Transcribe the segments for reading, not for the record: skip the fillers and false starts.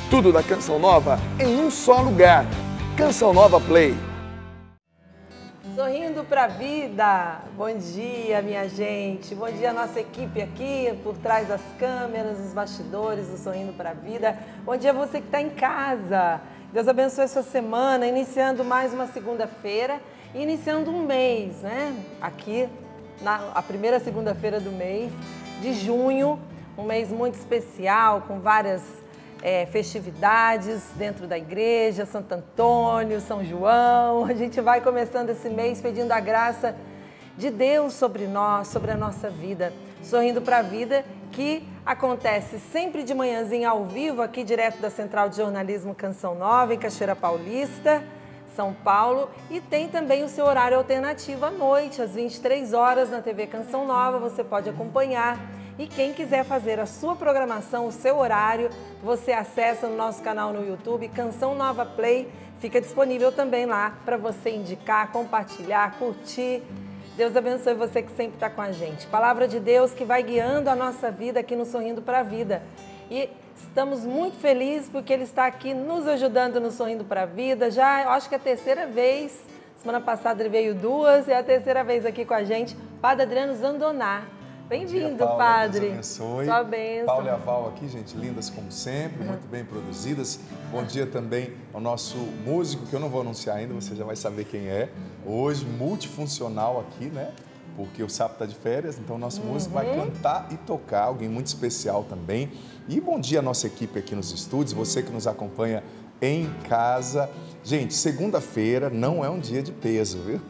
Tudo da Canção Nova em um só lugar. Canção Nova Play. Sorrindo pra vida. Bom dia, minha gente. Bom dia, nossa equipe aqui, por trás das câmeras, os bastidores do Sorrindo pra Vida. Bom dia você que está em casa. Deus abençoe a sua semana, iniciando mais uma segunda-feira e iniciando um mês, né? Aqui, a primeira segunda-feira do mês de junho, um mês muito especial, com várias festividades dentro da igreja, Santo Antônio, São João. A gente vai começando esse mês pedindo a graça de Deus sobre nós, sobre a nossa vida. Sorrindo para a Vida, que acontece sempre de manhãzinha ao vivo, aqui direto da Central de Jornalismo Canção Nova, em Cachoeira Paulista, São Paulo. E tem também o seu horário alternativo à noite, às 23 horas, na TV Canção Nova. Você pode acompanhar. E quem quiser fazer a sua programação, o seu horário, você acessa no nosso canal no YouTube, Canção Nova Play. Fica disponível também lá para você indicar, compartilhar, curtir. Deus abençoe você que sempre está com a gente. Palavra de Deus que vai guiando a nossa vida aqui no Sorrindo para a Vida. E estamos muito felizes porque Ele está aqui nos ajudando no Sorrindo para a Vida. Já, eu acho que é a terceira vez. Semana passada ele veio 2, é a terceira vez aqui com a gente. Padre Adriano Zandoná. Bem-vindo, Padre. Deus abençoe. Sua bênção. Paulo e a Val aqui, gente, lindas como sempre, muito bem produzidas. Bom dia também ao nosso músico, que eu não vou anunciar ainda, você já vai saber quem é. Hoje, multifuncional aqui, né? Porque o Sapo está de férias, então o nosso músico vai cantar e tocar, alguém muito especial também. E bom dia à nossa equipe aqui nos estúdios, você que nos acompanha em casa. Gente, segunda-feira não é um dia de peso, viu?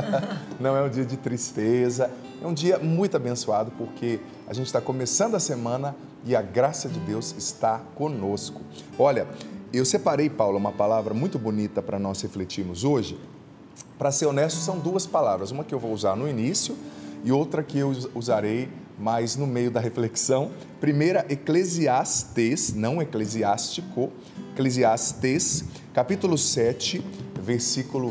Não é um dia de tristeza, é um dia muito abençoado porque a gente está começando a semana e a graça de Deus está conosco. Olha, eu separei, Paula, uma palavra muito bonita para nós refletirmos hoje. Para ser honesto, são duas palavras, uma que eu vou usar no início e outra que eu usarei mais no meio da reflexão. Primeira, Eclesiastes, não Eclesiástico, Eclesiastes, capítulo 7, versículo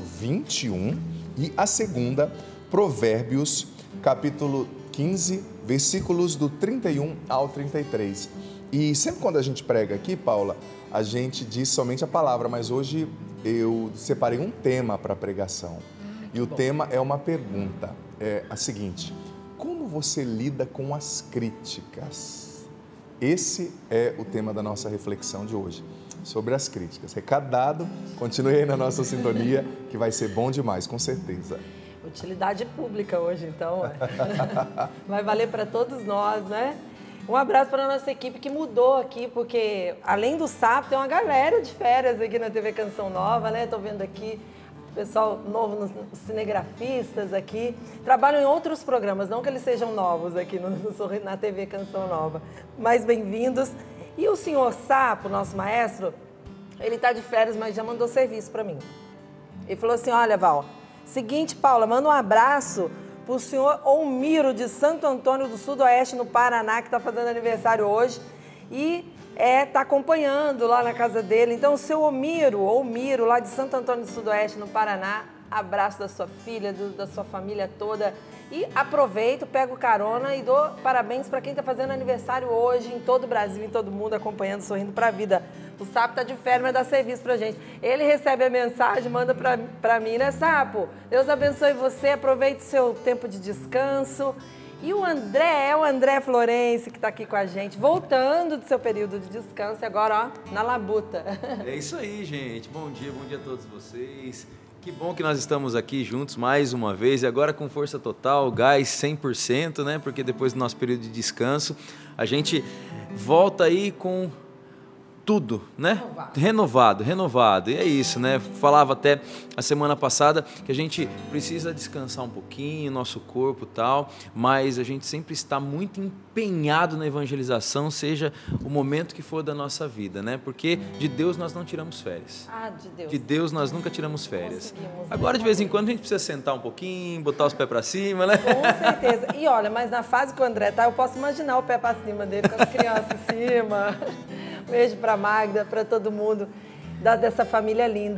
21. E a segunda, Provérbios, capítulo 15, versículos do 31 ao 33. E sempre quando a gente prega aqui, Paula, a gente diz somente a palavra, mas hoje eu separei um tema para a pregação. E o tema é uma pergunta, é a seguinte: como você lida com as críticas? Esse é o tema da nossa reflexão de hoje, sobre as críticas. Recado dado, continue aí na nossa sintonia, que vai ser bom demais, com certeza. Utilidade pública hoje, então. Vai valer para todos nós, né? Um abraço para a nossa equipe que mudou aqui, porque além do Sapo, tem uma galera de férias aqui na TV Canção Nova, né? Estou vendo aqui o pessoal novo, os cinegrafistas aqui. Trabalham em outros programas, não que eles sejam novos aqui na TV Canção Nova. Mas bem-vindos. E o senhor Sapo, nosso maestro, ele está de férias, mas já mandou serviço para mim. Ele falou assim: olha, Val, seguinte, Paula, manda um abraço para o senhor Omiro de Santo Antônio do Sudoeste, no Paraná, que está fazendo aniversário hoje e está acompanhando lá na casa dele. Então, o seu Omiro, lá de Santo Antônio do Sudoeste, no Paraná, abraço da sua filha, da sua família toda. E aproveito, pego carona e dou parabéns para quem está fazendo aniversário hoje em todo o Brasil, em todo mundo, acompanhando, sorrindo para a vida. O Sapo está de férias, mas dá serviço para gente. Ele recebe a mensagem, manda para mim, né, Sapo? Deus abençoe você, aproveite o seu tempo de descanso. E o André Florense, que está aqui com a gente, voltando do seu período de descanso, agora, ó, na labuta. É isso aí, gente. Bom dia a todos vocês. Que bom que nós estamos aqui juntos mais uma vez e agora com força total, gás 100%, né? Porque depois do nosso período de descanso, a gente volta aí com tudo, né? Renovado. E é isso, né? Falava até a semana passada que a gente precisa descansar um pouquinho, nosso corpo e tal, mas a gente sempre está muito empenhado na evangelização, seja o momento que for da nossa vida, né? Porque de Deus nós não tiramos férias. De Deus. De Deus nós nunca tiramos férias. Agora, de vez em quando, a gente precisa sentar um pouquinho, botar os pés para cima, né? Com certeza. E olha, mas na fase que o André tá, eu posso imaginar o pé para cima dele, com as crianças em cima. Beijo para Magda, para todo mundo dessa família linda.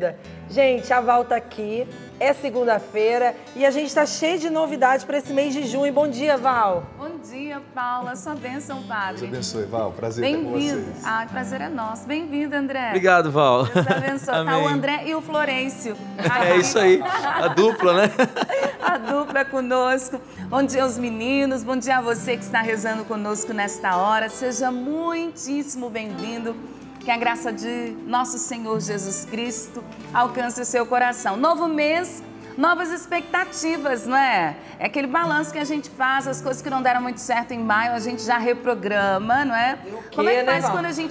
Gente, a Val tá aqui, é segunda-feira e a gente tá cheio de novidades para esse mês de junho. Bom dia, Val. Bom dia, Paula. Sua bênção, Padre. Deus abençoe, Val. Prazer estar com vocês. Bem-vindo. Ah, o prazer é nosso. Bem-vindo, André. Obrigado, Val. Deus abençoe. Tá o André e o Florencio. É isso aí, a dupla, né? A dupla conosco. Bom dia aos meninos, bom dia a você que está rezando conosco nesta hora. Seja muitíssimo bem-vindo. Que a graça de nosso Senhor Jesus Cristo alcance o seu coração. Novo mês, novas expectativas, não é? É aquele balanço que a gente faz, as coisas que não deram muito certo em maio, a gente já reprograma, não é? Como é que faz quando a gente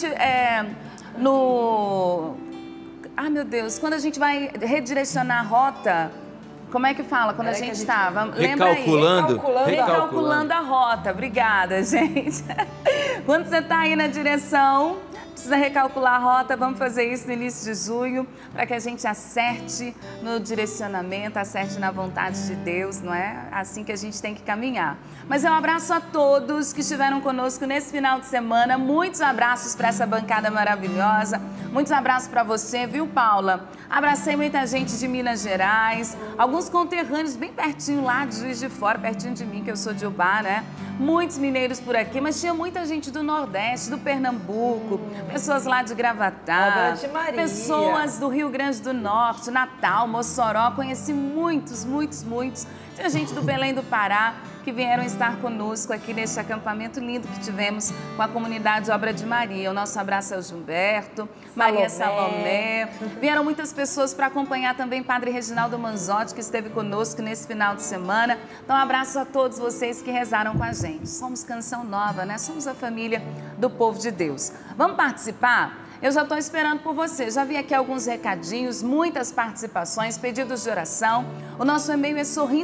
Ai, meu Deus, quando a gente vai redirecionar a rota... Como é que fala quando a gente estava? Lembra aí? Recalculando a rota. Obrigada, gente. Quando você está aí na direção, precisa recalcular a rota, vamos fazer isso no início de junho, para que a gente acerte no direcionamento, acerte na vontade de Deus, não é? Assim que a gente tem que caminhar. Mas eu abraço a todos que estiveram conosco nesse final de semana. Muitos abraços para essa bancada maravilhosa. Muitos abraços para você, viu, Paula? Abracei muita gente de Minas Gerais, alguns conterrâneos bem pertinho lá de Juiz de Fora, pertinho de mim, que eu sou de Ubá, né? Muitos mineiros por aqui, mas tinha muita gente do Nordeste, do Pernambuco, pessoas lá de Gravatá, pessoas do Rio Grande do Norte, Natal, Mossoró, conheci muitos. Tinha gente do Belém do Pará que vieram estar conosco aqui neste acampamento lindo que tivemos com a comunidade Obra de Maria. O nosso abraço ao Gilberto, Maria Salomé. Vieram muitas pessoas para acompanhar também Padre Reginaldo Manzotti, que esteve conosco nesse final de semana. Então, um abraço a todos vocês que rezaram com a gente. Somos Canção Nova, né? Somos a família do povo de Deus. Vamos participar? Eu já estou esperando por você. Já vi aqui alguns recadinhos, muitas participações, pedidos de oração. O nosso e-mail é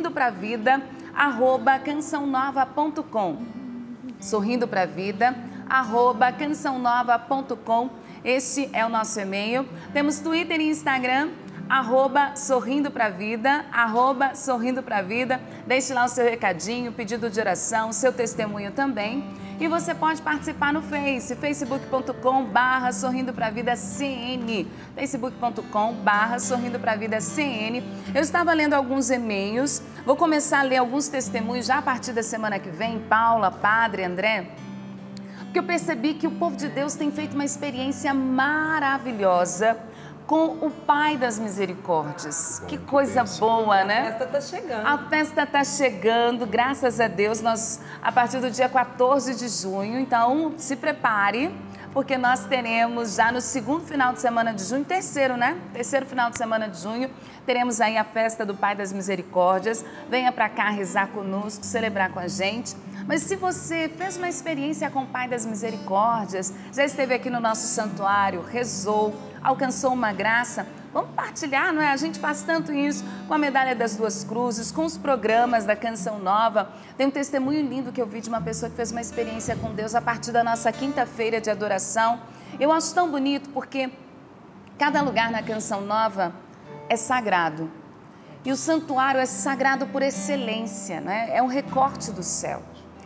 sorrindopravida@cançãonova.com. sorrindopravida@cançãonova.com. Este é o nosso e-mail. Temos Twitter e Instagram, @sorrindopravida, @sorrindopravida. Deixe lá o seu recadinho, pedido de oração, seu testemunho também. E você pode participar no facebook.com/sorrindopravidacn, facebook.com/sorrindopravidacn. Eu estava lendo alguns e-mails, vou começar a ler alguns testemunhos já a partir da semana que vem, Paula, Padre, André, porque eu percebi que o povo de Deus tem feito uma experiência maravilhosa com o Pai das Misericórdias. Que coisa boa, né? A festa está chegando. A festa está chegando, graças a Deus, nós, a partir do dia 14 de junho, então se prepare, porque nós teremos já no segundo final de semana de junho, terceiro final de semana de junho, teremos aí a festa do Pai das Misericórdias. Venha para cá rezar conosco, celebrar com a gente. Mas se você fez uma experiência com o Pai das Misericórdias, já esteve aqui no nosso santuário, rezou, alcançou uma graça, vamos partilhar, não é? A gente faz tanto isso com a Medalha das Duas Cruzes, com os programas da Canção Nova. Tem um testemunho lindo que eu vi de uma pessoa que fez uma experiência com Deus a partir da nossa quinta-feira de adoração. Eu acho tão bonito porque cada lugar na Canção Nova é sagrado. E o santuário é sagrado por excelência, né? É um recorte do céu.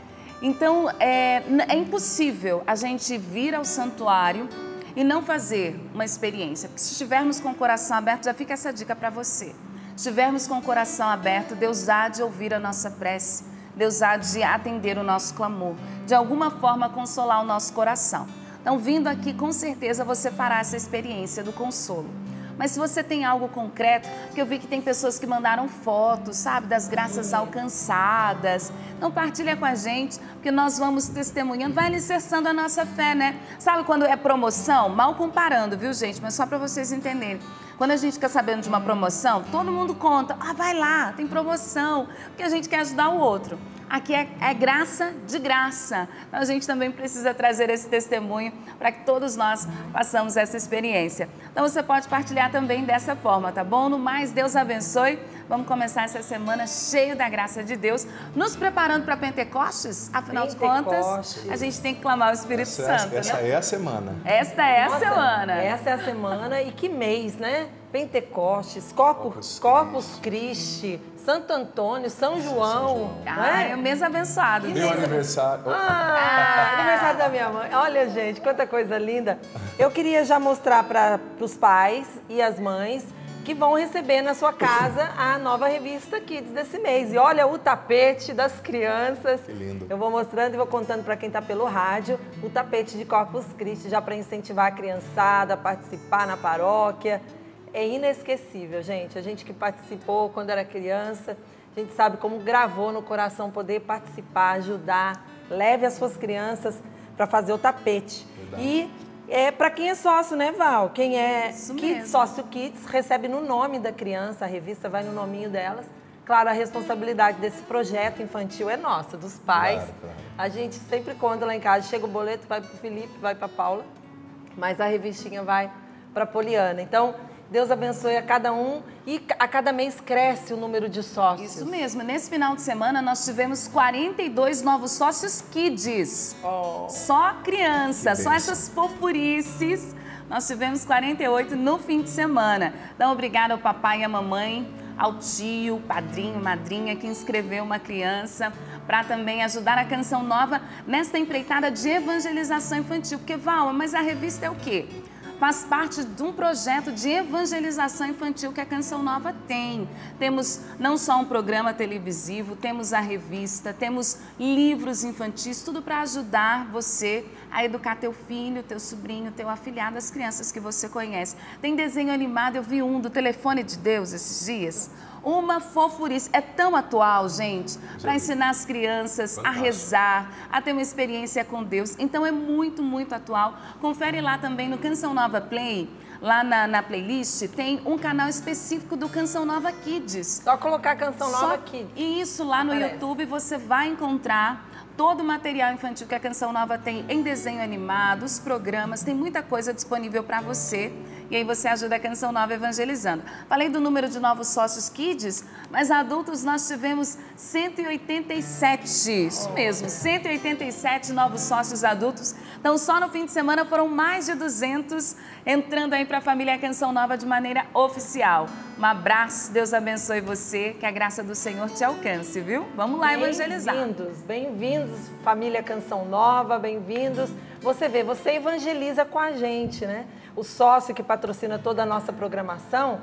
Então, é impossível a gente vir ao santuário e não fazer uma experiência. Porque se estivermos com o coração aberto, já fica essa dica para você. Se estivermos com o coração aberto, Deus há de ouvir a nossa prece, Deus há de atender o nosso clamor, de alguma forma consolar o nosso coração. Então, vindo aqui, com certeza você fará essa experiência do consolo. Mas se você tem algo concreto, porque eu vi que tem pessoas que mandaram fotos, sabe, das graças alcançadas. Então partilha com a gente, porque nós vamos testemunhando, vai alicerçando a nossa fé, né? Sabe quando é promoção? Mal comparando, viu, gente? Mas só para vocês entenderem. Quando a gente fica sabendo de uma promoção, todo mundo conta, vai lá, tem promoção, porque a gente quer ajudar o outro. Aqui é graça de graça. Então a gente também precisa trazer esse testemunho para que todos nós façamos essa experiência. Então você pode partilhar também dessa forma, tá bom? No mais, Deus abençoe. Vamos começar essa semana cheio da graça de Deus, nos preparando para Pentecostes. Afinal de contas, a gente tem que clamar o Espírito Santo. Essa é a semana. Esta é a semana. Essa é a semana e que mês, né? Pentecostes, Corpus Christi, Santo Antônio, São João. É um mês abençoado. Meu aniversário. Aniversário da minha mãe. Olha, gente, quanta coisa linda. Eu queria já mostrar para os pais e as mães que vão receber na sua casa a nova revista Kids desse mês. E olha o tapete das crianças. Que lindo. Eu vou mostrando e vou contando para quem está pelo rádio o tapete de Corpus Christi, já para incentivar a criançada a participar na paróquia. É inesquecível, gente. A gente que participou quando era criança, a gente sabe como gravou no coração poder participar, ajudar. Leve as suas crianças para fazer o tapete. Verdade. E para quem é sócio, né, Val? Quem é Isso Kids, mesmo. sócio Kids, recebe no nome da criança, a revista vai no nominho delas. Claro, a responsabilidade desse projeto infantil é nossa, dos pais. Claro, claro. A gente sempre conta lá em casa, chega o boleto, vai para o Felipe, vai para a Paula, mas a revistinha vai para a Poliana. Então, Deus abençoe a cada um e a cada mês cresce o número de sócios. Isso mesmo. Nesse final de semana, nós tivemos 42 novos sócios Kids. Só criança, Que só bênção. essas fofurices. Nós tivemos 48 no fim de semana. Então, obrigada ao papai e à mamãe, ao tio, padrinho, madrinha que inscreveu uma criança para também ajudar a Canção Nova nesta empreitada de evangelização infantil. Porque, Val, mas a revista é o quê? Faz parte de um projeto de evangelização infantil que a Canção Nova tem. Temos não só um programa televisivo, temos a revista, temos livros infantis, tudo para ajudar você a educar teu filho, teu sobrinho, teu afilhado, as crianças que você conhece. Tem desenho animado, eu vi um do Telefone de Deus esses dias. Uma fofurice. É tão atual, gente, para ensinar as crianças Fantástico. a rezar, a ter uma experiência com Deus. Então é muito, muito atual. Confere lá também no Canção Nova Play, lá na playlist, tem um canal específico do Canção Nova Kids. Só colocar a Canção Nova Kids. E isso lá no Aparece. YouTube você vai encontrar todo o material infantil que a Canção Nova tem em desenho animado, os programas, tem muita coisa disponível para você. E aí você ajuda a Canção Nova evangelizando. Falei do número de novos sócios Kids, mas adultos nós tivemos 187. Isso mesmo, 187 novos sócios adultos. Então só no fim de semana foram mais de 200 entrando aí para a família Canção Nova de maneira oficial. Um abraço, Deus abençoe você, que a graça do Senhor te alcance, viu? Vamos lá evangelizar. Bem-vindos, bem-vindos, família Canção Nova, bem-vindos. Você vê, você evangeliza com a gente, né? O sócio que patrocina toda a nossa programação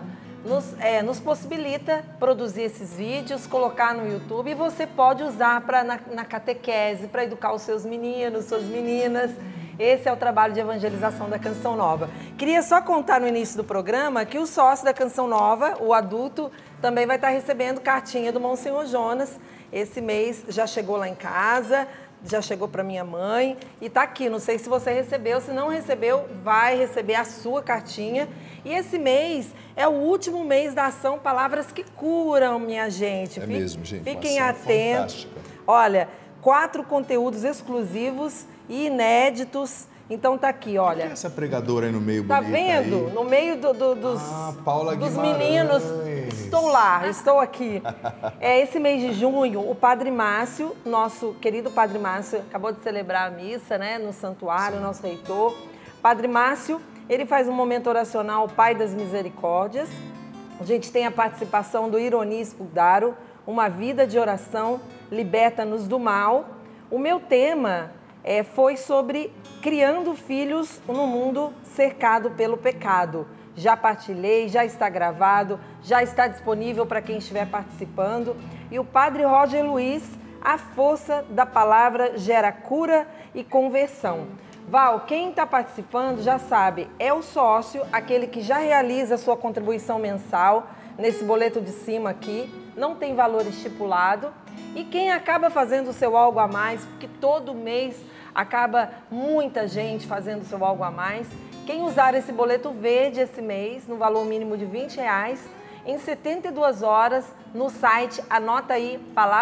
nos possibilita produzir esses vídeos, colocar no YouTube e você pode usar na catequese, para educar os seus meninos, suas meninas. Esse é o trabalho de evangelização da Canção Nova. Queria só contar no início do programa que o sócio da Canção Nova, o adulto, também vai estar recebendo cartinha do Monsenhor Jonas. Esse mês já chegou lá em casa, já chegou para minha mãe e está aqui. Não sei se você recebeu, se não recebeu, vai receber a sua cartinha. E esse mês é o último mês da ação Palavras que Curam, minha gente. É mesmo, gente. Fiquem Uma ação atentos. fantástica. Olha, 4 conteúdos exclusivos e inéditos. Então tá aqui, Quem é olha. essa pregadora aí no meio Tá bonita vendo? aí? No meio dos, Paula dos Guimarães. meninos. Estou lá, estou aqui. Esse mês de junho, o Padre Márcio, nosso querido Padre Márcio, acabou de celebrar a missa, né, no santuário, nosso reitor. Padre Márcio, ele faz um momento oracional, Pai das Misericórdias. A gente tem a participação do Ironi Spudaro, Uma Vida de Oração, Liberta-nos do Mal. O meu tema foi sobre criando filhos no mundo cercado pelo pecado. Já partilhei, já está gravado, já está disponível para quem estiver participando. E o Padre Roger Luiz, A Força da Palavra Gera Cura e Conversão. Val, quem está participando já sabe, é o sócio, aquele que já realiza a sua contribuição mensal, nesse boleto de cima aqui, não tem valor estipulado. E quem acaba fazendo o seu algo a mais, porque todo mês acaba muita gente fazendo o seu algo a mais. Quem usar esse boleto verde esse mês, no valor mínimo de R$20, em 72 horas, no site, anota aí,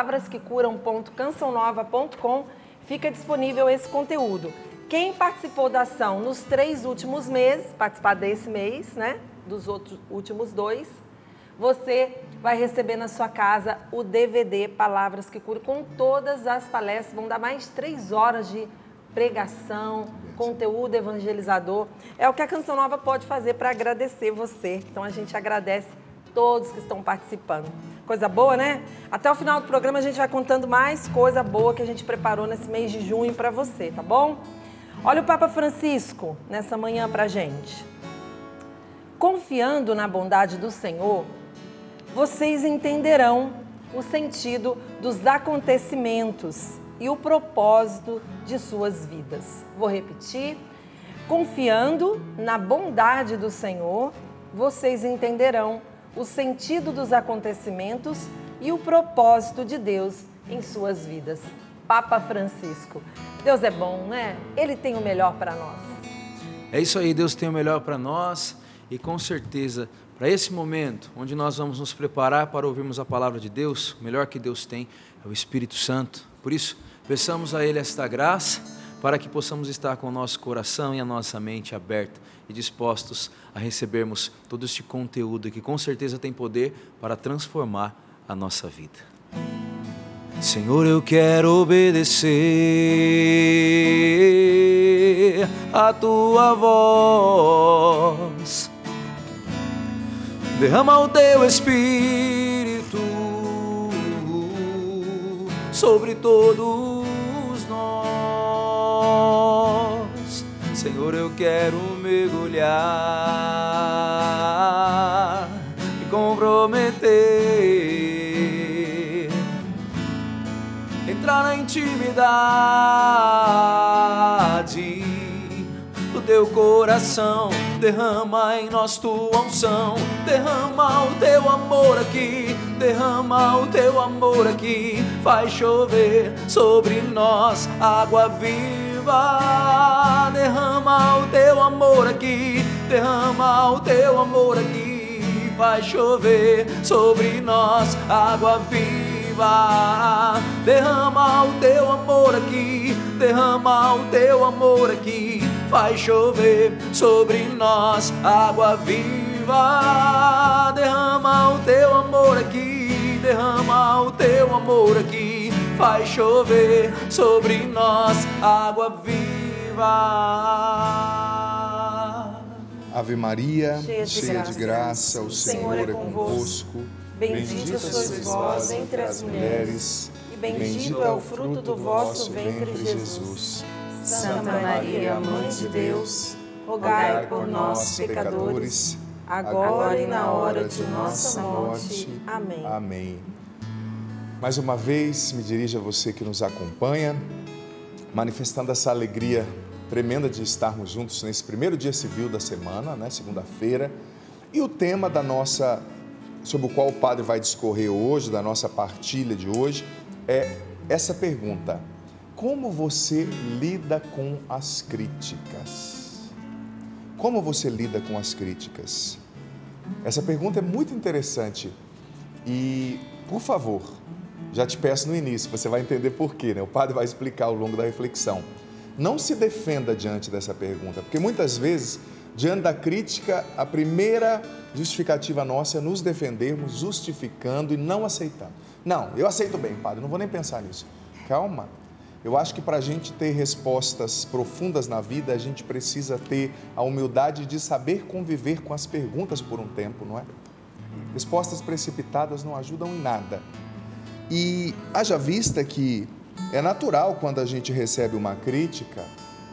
palavrasquecuram.cançãonova.com, fica disponível esse conteúdo. Quem participou da ação nos 3 últimos meses, participar desse mês, né, dos últimos 2, você vai receber na sua casa o DVD Palavras que Curam, com todas as palestras. Vão dar mais 3 horas de pregação, conteúdo evangelizador. É o que a Canção Nova pode fazer para agradecer você. Então a gente agradece todos que estão participando. Coisa boa, né? Até o final do programa a gente vai contando mais coisa boa que a gente preparou nesse mês de junho para você, tá bom? Olha o Papa Francisco nessa manhã pra gente. confiando na bondade do Senhor, vocês entenderão o sentido dos acontecimentos e o propósito de suas vidas. Vou repetir. Confiando na bondade do Senhor, vocês entenderão o sentido dos acontecimentos e o propósito de Deus em suas vidas. Papa Francisco. Deus é bom, né? Ele tem o melhor para nós. É isso aí, Deus tem o melhor para nós e com certeza, para esse momento onde nós vamos nos preparar para ouvirmos a palavra de Deus, o melhor que Deus tem é o Espírito Santo. Por isso, peçamos a Ele esta graça para que possamos estar com o nosso coração e a nossa mente aberta e dispostos a recebermos todo este conteúdo que com certeza tem poder para transformar a nossa vida. Senhor, eu quero obedecer a Tua voz. Derrama o Teu Espírito sobre todos nós. Senhor, eu quero mergulhar e comprometer, entrar na intimidade do Teu coração. Derrama em nós Tua unção, derrama o Teu amor aqui, derrama o Teu amor aqui, faz chover sobre nós água viva. Derrama o Teu amor aqui, derrama o Teu amor aqui, faz chover sobre nós água viva. Derrama o Teu amor aqui, derrama o Teu amor aqui, faz chover sobre nós água viva. Derrama o Teu amor aqui, derrama o Teu amor aqui, faz chover sobre nós água viva. Ave Maria, cheia de graça, o Senhor é convosco. Bendita sois vós entre as mulheres, e bendito é o fruto do vosso ventre, Jesus. Santa Maria, Mãe de Deus, rogai por nós, pecadores, agora e na hora de nossa morte. Amém. Amém. Mais uma vez, me dirijo a você que nos acompanha, manifestando essa alegria tremenda de estarmos juntos nesse primeiro dia civil da semana, né, segunda-feira, e o tema sobre o qual o padre vai discorrer hoje, da nossa partilha de hoje, é essa pergunta: como você lida com as críticas? Como você lida com as críticas? Essa pergunta é muito interessante e, por favor, já te peço no início, você vai entender por quê, né? O padre vai explicar ao longo da reflexão. Não se defenda diante dessa pergunta, porque muitas vezes, diante da crítica, a primeira justificativa nossa é nos defendermos, justificando e não aceitando. Não, eu aceito bem, padre, não vou nem pensar nisso. Calma. Eu acho que para a gente ter respostas profundas na vida, a gente precisa ter a humildade de saber conviver com as perguntas por um tempo, não é? Respostas precipitadas não ajudam em nada. E haja vista que é natural quando a gente recebe uma crítica,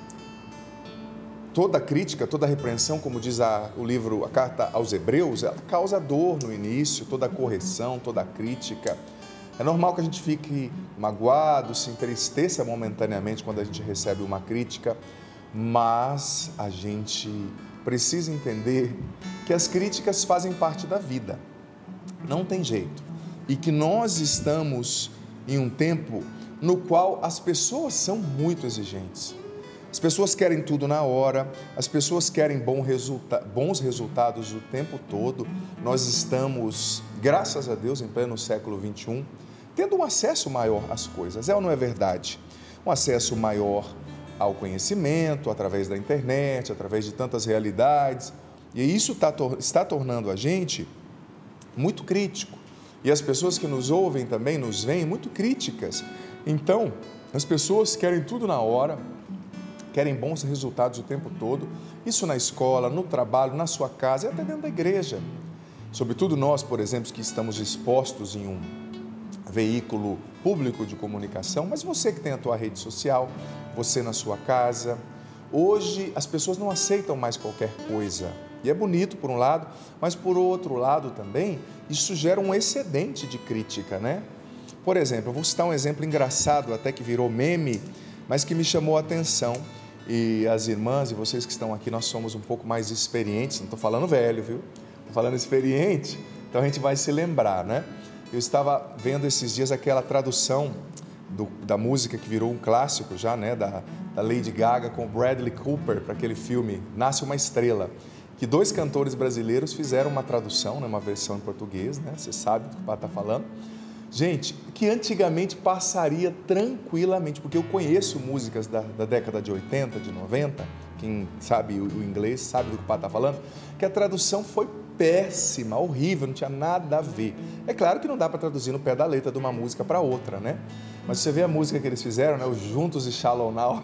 toda crítica, toda repreensão, como diz o livro, a carta aos Hebreus, ela causa dor no início, toda correção, toda crítica. É normal que a gente fique magoado, se entristeça momentaneamente quando a gente recebe uma crítica, mas a gente precisa entender que as críticas fazem parte da vida, não tem jeito. E que nós estamos em um tempo no qual as pessoas são muito exigentes. As pessoas querem tudo na hora, as pessoas querem bons resultados o tempo todo. Nós estamos, graças a Deus, em pleno século XXI, tendo um acesso maior às coisas. É ou não é verdade? Um acesso maior ao conhecimento, através da internet, através de tantas realidades. E isso está tornando a gente muito crítico. E as pessoas que nos ouvem também nos veem muito críticas. Então, as pessoas querem tudo na hora, querem bons resultados o tempo todo, isso na escola, no trabalho, na sua casa e até dentro da igreja. Sobretudo nós, por exemplo, que estamos expostos em um veículo público de comunicação, mas você que tem a tua rede social, você na sua casa. Hoje as pessoas não aceitam mais qualquer coisa. E é bonito por um lado, mas por outro lado também, isso gera um excedente de crítica, né? Por exemplo, eu vou citar um exemplo engraçado, até que virou meme, mas que me chamou a atenção. E as irmãs e vocês que estão aqui, nós somos um pouco mais experientes, não estou falando velho, viu? Estou falando experiente, então a gente vai se lembrar, né? Eu estava vendo esses dias aquela tradução da música que virou um clássico já, né? Da Lady Gaga com o Bradley Cooper para aquele filme Nasce uma Estrela, que 2 cantores brasileiros fizeram uma tradução, né? Uma versão em português, né? Você sabe do que o Padre está falando. Gente, que antigamente passaria tranquilamente, porque eu conheço músicas da década de 80, de 90, quem sabe o inglês sabe do que o Padre está falando, que a tradução foi péssima, horrível, não tinha nada a ver. É claro que não dá para traduzir no pé da letra de uma música para outra, né? Mas você vê a música que eles fizeram, né? Os Juntos e Shallow Now.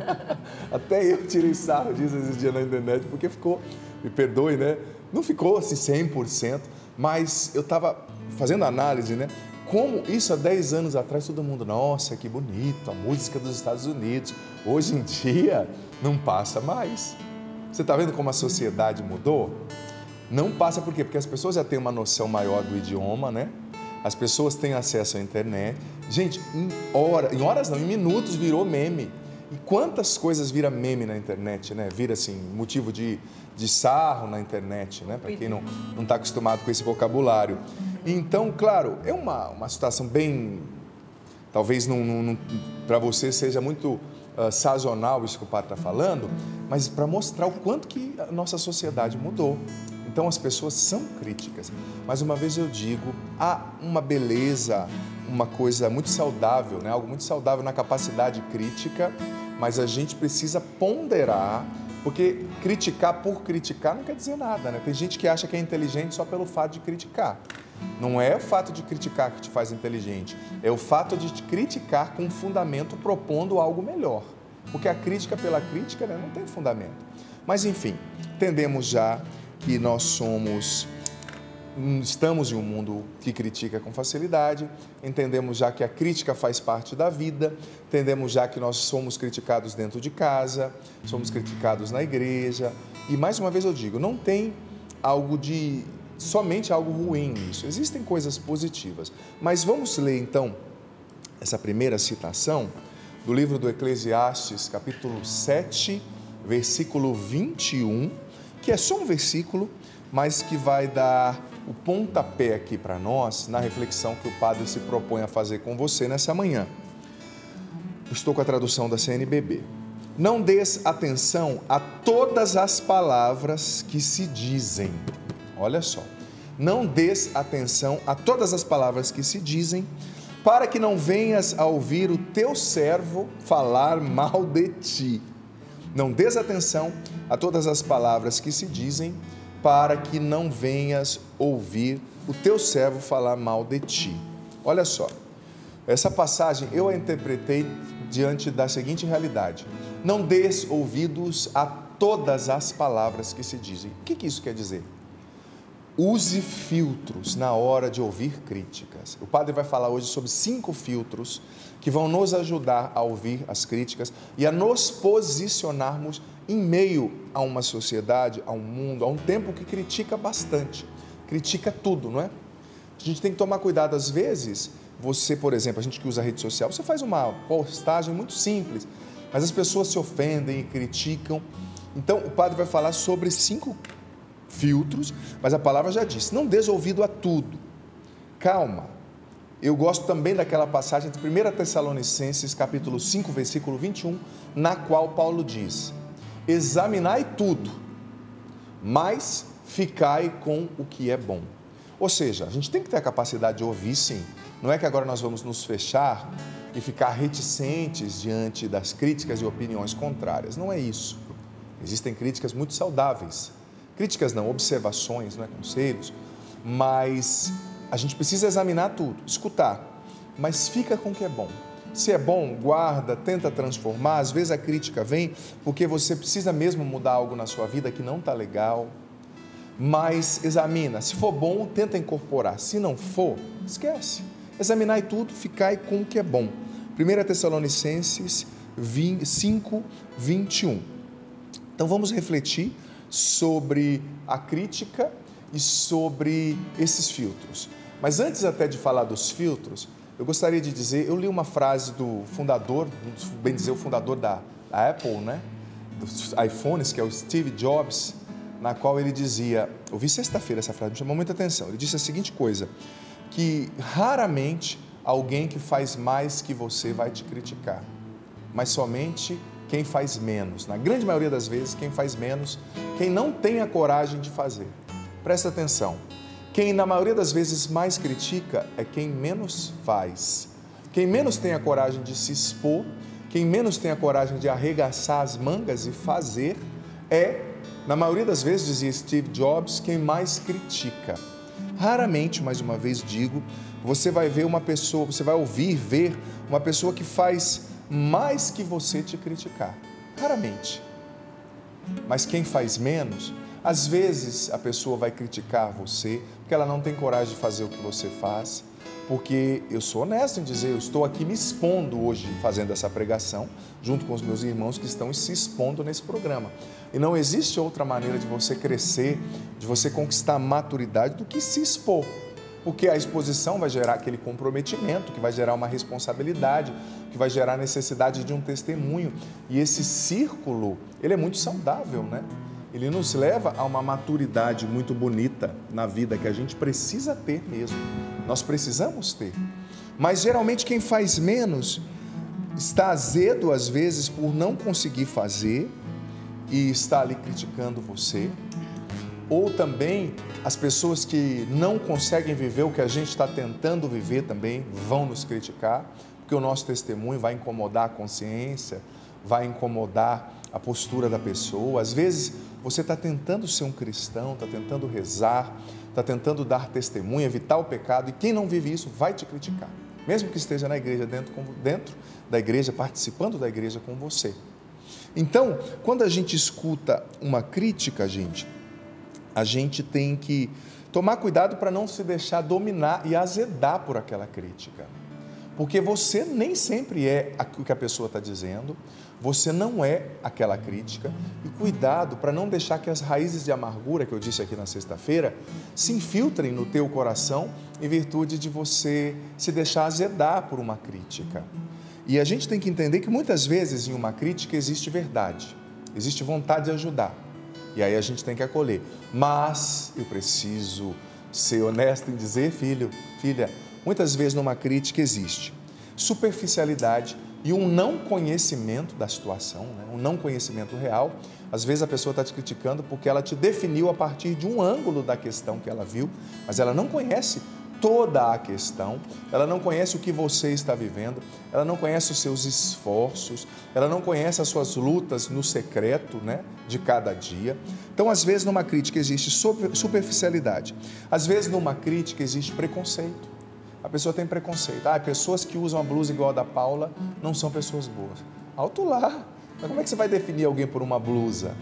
Até eu tirei sarro disso esses dias na internet, porque ficou, me perdoe, né? Não ficou assim 100%, mas eu estava fazendo análise, né? Como isso há 10 anos atrás, todo mundo, nossa, que bonito, a música dos Estados Unidos. Hoje em dia, não passa mais. Você está vendo como a sociedade mudou? Não passa por quê? Porque as pessoas já têm uma noção maior do idioma, né? As pessoas têm acesso à internet. Gente, em minutos virou meme. E quantas coisas vira meme na internet, né? Vira, assim, motivo de sarro na internet, né? Para quem não está acostumado com esse vocabulário. Então, claro, é uma situação bem... Talvez para você seja muito sazonal isso que o Padre está falando, mas para mostrar o quanto que a nossa sociedade mudou. Então, as pessoas são críticas. Mais uma vez eu digo, há uma beleza, uma coisa muito saudável, né? Algo muito saudável na capacidade crítica, mas a gente precisa ponderar, porque criticar por criticar não quer dizer nada, né? Tem gente que acha que é inteligente só pelo fato de criticar. Não é o fato de criticar que te faz inteligente, é o fato de te criticar com fundamento propondo algo melhor. Porque a crítica pela crítica, né, não tem fundamento. Mas enfim, entendemos já que nós estamos em um mundo que critica com facilidade, entendemos já que a crítica faz parte da vida, entendemos já que nós somos criticados dentro de casa, somos criticados na igreja, e mais uma vez eu digo, não tem somente algo ruim nisso, existem coisas positivas. Mas vamos ler então essa primeira citação do livro do Eclesiastes, capítulo 7, versículo 21, que é só um versículo, mas que vai dar o pontapé aqui para nós na reflexão que o Padre se propõe a fazer com você nessa manhã. Estou com a tradução da CNBB. Não des atenção a todas as palavras que se dizem. Olha só. Não des atenção a todas as palavras que se dizem, para que não venhas a ouvir o teu servo falar mal de ti. Não des atenção a todas as palavras que se dizem, para que não venhas ouvir o teu servo falar mal de ti. Olha só, essa passagem eu a interpretei diante da seguinte realidade: não des ouvidos a todas as palavras que se dizem. O que isso quer dizer? Use filtros na hora de ouvir críticas. O Padre vai falar hoje sobre 5 filtros que vão nos ajudar a ouvir as críticas e a nos posicionarmos em meio a uma sociedade, a um mundo, a um tempo que critica bastante, critica tudo, não é? A gente tem que tomar cuidado, às vezes, você, por exemplo, a gente que usa a rede social, você faz uma postagem muito simples, mas as pessoas se ofendem e criticam. Então, o Padre vai falar sobre 5 filtros, mas a palavra já disse, não des ouvido a tudo. Calma. Eu gosto também daquela passagem de 1 Tessalonicenses, capítulo 5, versículo 21, na qual Paulo diz: examinai tudo, mas ficai com o que é bom. Ou seja, a gente tem que ter a capacidade de ouvir, sim. Não é que agora nós vamos nos fechar e ficar reticentes diante das críticas e opiniões contrárias. Não é isso. Existem críticas muito saudáveis. Críticas não, observações, não é, conselhos, mas a gente precisa examinar tudo, escutar, mas fica com o que é bom. Se é bom, guarda, tenta transformar. Às vezes a crítica vem porque você precisa mesmo mudar algo na sua vida que não está legal, mas examina. Se for bom, tenta incorporar. Se não for, esquece. Examinai tudo, ficai com o que é bom. 1 Tessalonicenses 5, 21. Então vamos refletir sobre a crítica e sobre esses filtros. Mas antes até de falar dos filtros, eu gostaria de dizer, eu li uma frase do fundador, bem dizer, o fundador da Apple, né? Dos iPhones, que é o Steve Jobs, na qual ele dizia, eu vi sexta-feira essa frase, me chamou muita atenção, ele disse a seguinte coisa, que raramente alguém que faz mais que você vai te criticar, mas somente quem faz menos. Na grande maioria das vezes, quem faz menos, quem não tem a coragem de fazer. Presta atenção, quem na maioria das vezes mais critica é quem menos faz. Quem menos tem a coragem de se expor, quem menos tem a coragem de arregaçar as mangas e fazer, é, na maioria das vezes, dizia Steve Jobs, quem mais critica. Raramente, mais uma vez digo, você vai ver uma pessoa, você vai ver uma pessoa que faz mais que você te criticar. Raramente. Mas quem faz menos, às vezes a pessoa vai criticar você, porque ela não tem coragem de fazer o que você faz, porque eu sou honesto em dizer, eu estou aqui me expondo hoje, fazendo essa pregação, junto com os meus irmãos que estão se expondo nesse programa. E não existe outra maneira de você crescer, de você conquistar maturidade do que se expor. Porque a exposição vai gerar aquele comprometimento, que vai gerar uma responsabilidade, que vai gerar a necessidade de um testemunho. E esse círculo, ele é muito saudável, né? Ele nos leva a uma maturidade muito bonita na vida que a gente precisa ter mesmo. Nós precisamos ter. Mas geralmente quem faz menos está azedo às vezes por não conseguir fazer e está ali criticando você. Ou também as pessoas que não conseguem viver o que a gente está tentando viver também vão nos criticar, porque o nosso testemunho vai incomodar a consciência, vai incomodar a postura da pessoa. Às vezes você está tentando ser um cristão, está tentando rezar, está tentando dar testemunho, evitar o pecado, e quem não vive isso vai te criticar, mesmo que esteja na igreja, dentro da igreja, participando da igreja com você. Então, quando a gente escuta uma crítica, a gente tem que tomar cuidado para não se deixar dominar e azedar por aquela crítica. Porque você nem sempre é o que a pessoa está dizendo, você não é aquela crítica, e cuidado para não deixar que as raízes de amargura, que eu disse aqui na sexta-feira, se infiltrem no teu coração em virtude de você se deixar azedar por uma crítica. E a gente tem que entender que muitas vezes em uma crítica existe verdade, existe vontade de ajudar, e aí a gente tem que acolher. Mas eu preciso ser honesto em dizer, filha, muitas vezes numa crítica existe superficialidade e um não conhecimento da situação, né? Um não conhecimento real. Às vezes a pessoa está te criticando porque ela te definiu a partir de um ângulo da questão que ela viu, mas ela não conhece toda a questão, ela não conhece o que você está vivendo, ela não conhece os seus esforços, ela não conhece as suas lutas no secreto, né, de cada dia. Então, às vezes numa crítica existe superficialidade, às vezes numa crítica existe preconceito. A pessoa tem preconceito. Pessoas que usam a blusa igual a da Paula não são pessoas boas. Alto lá! Mas como é que você vai definir alguém por uma blusa?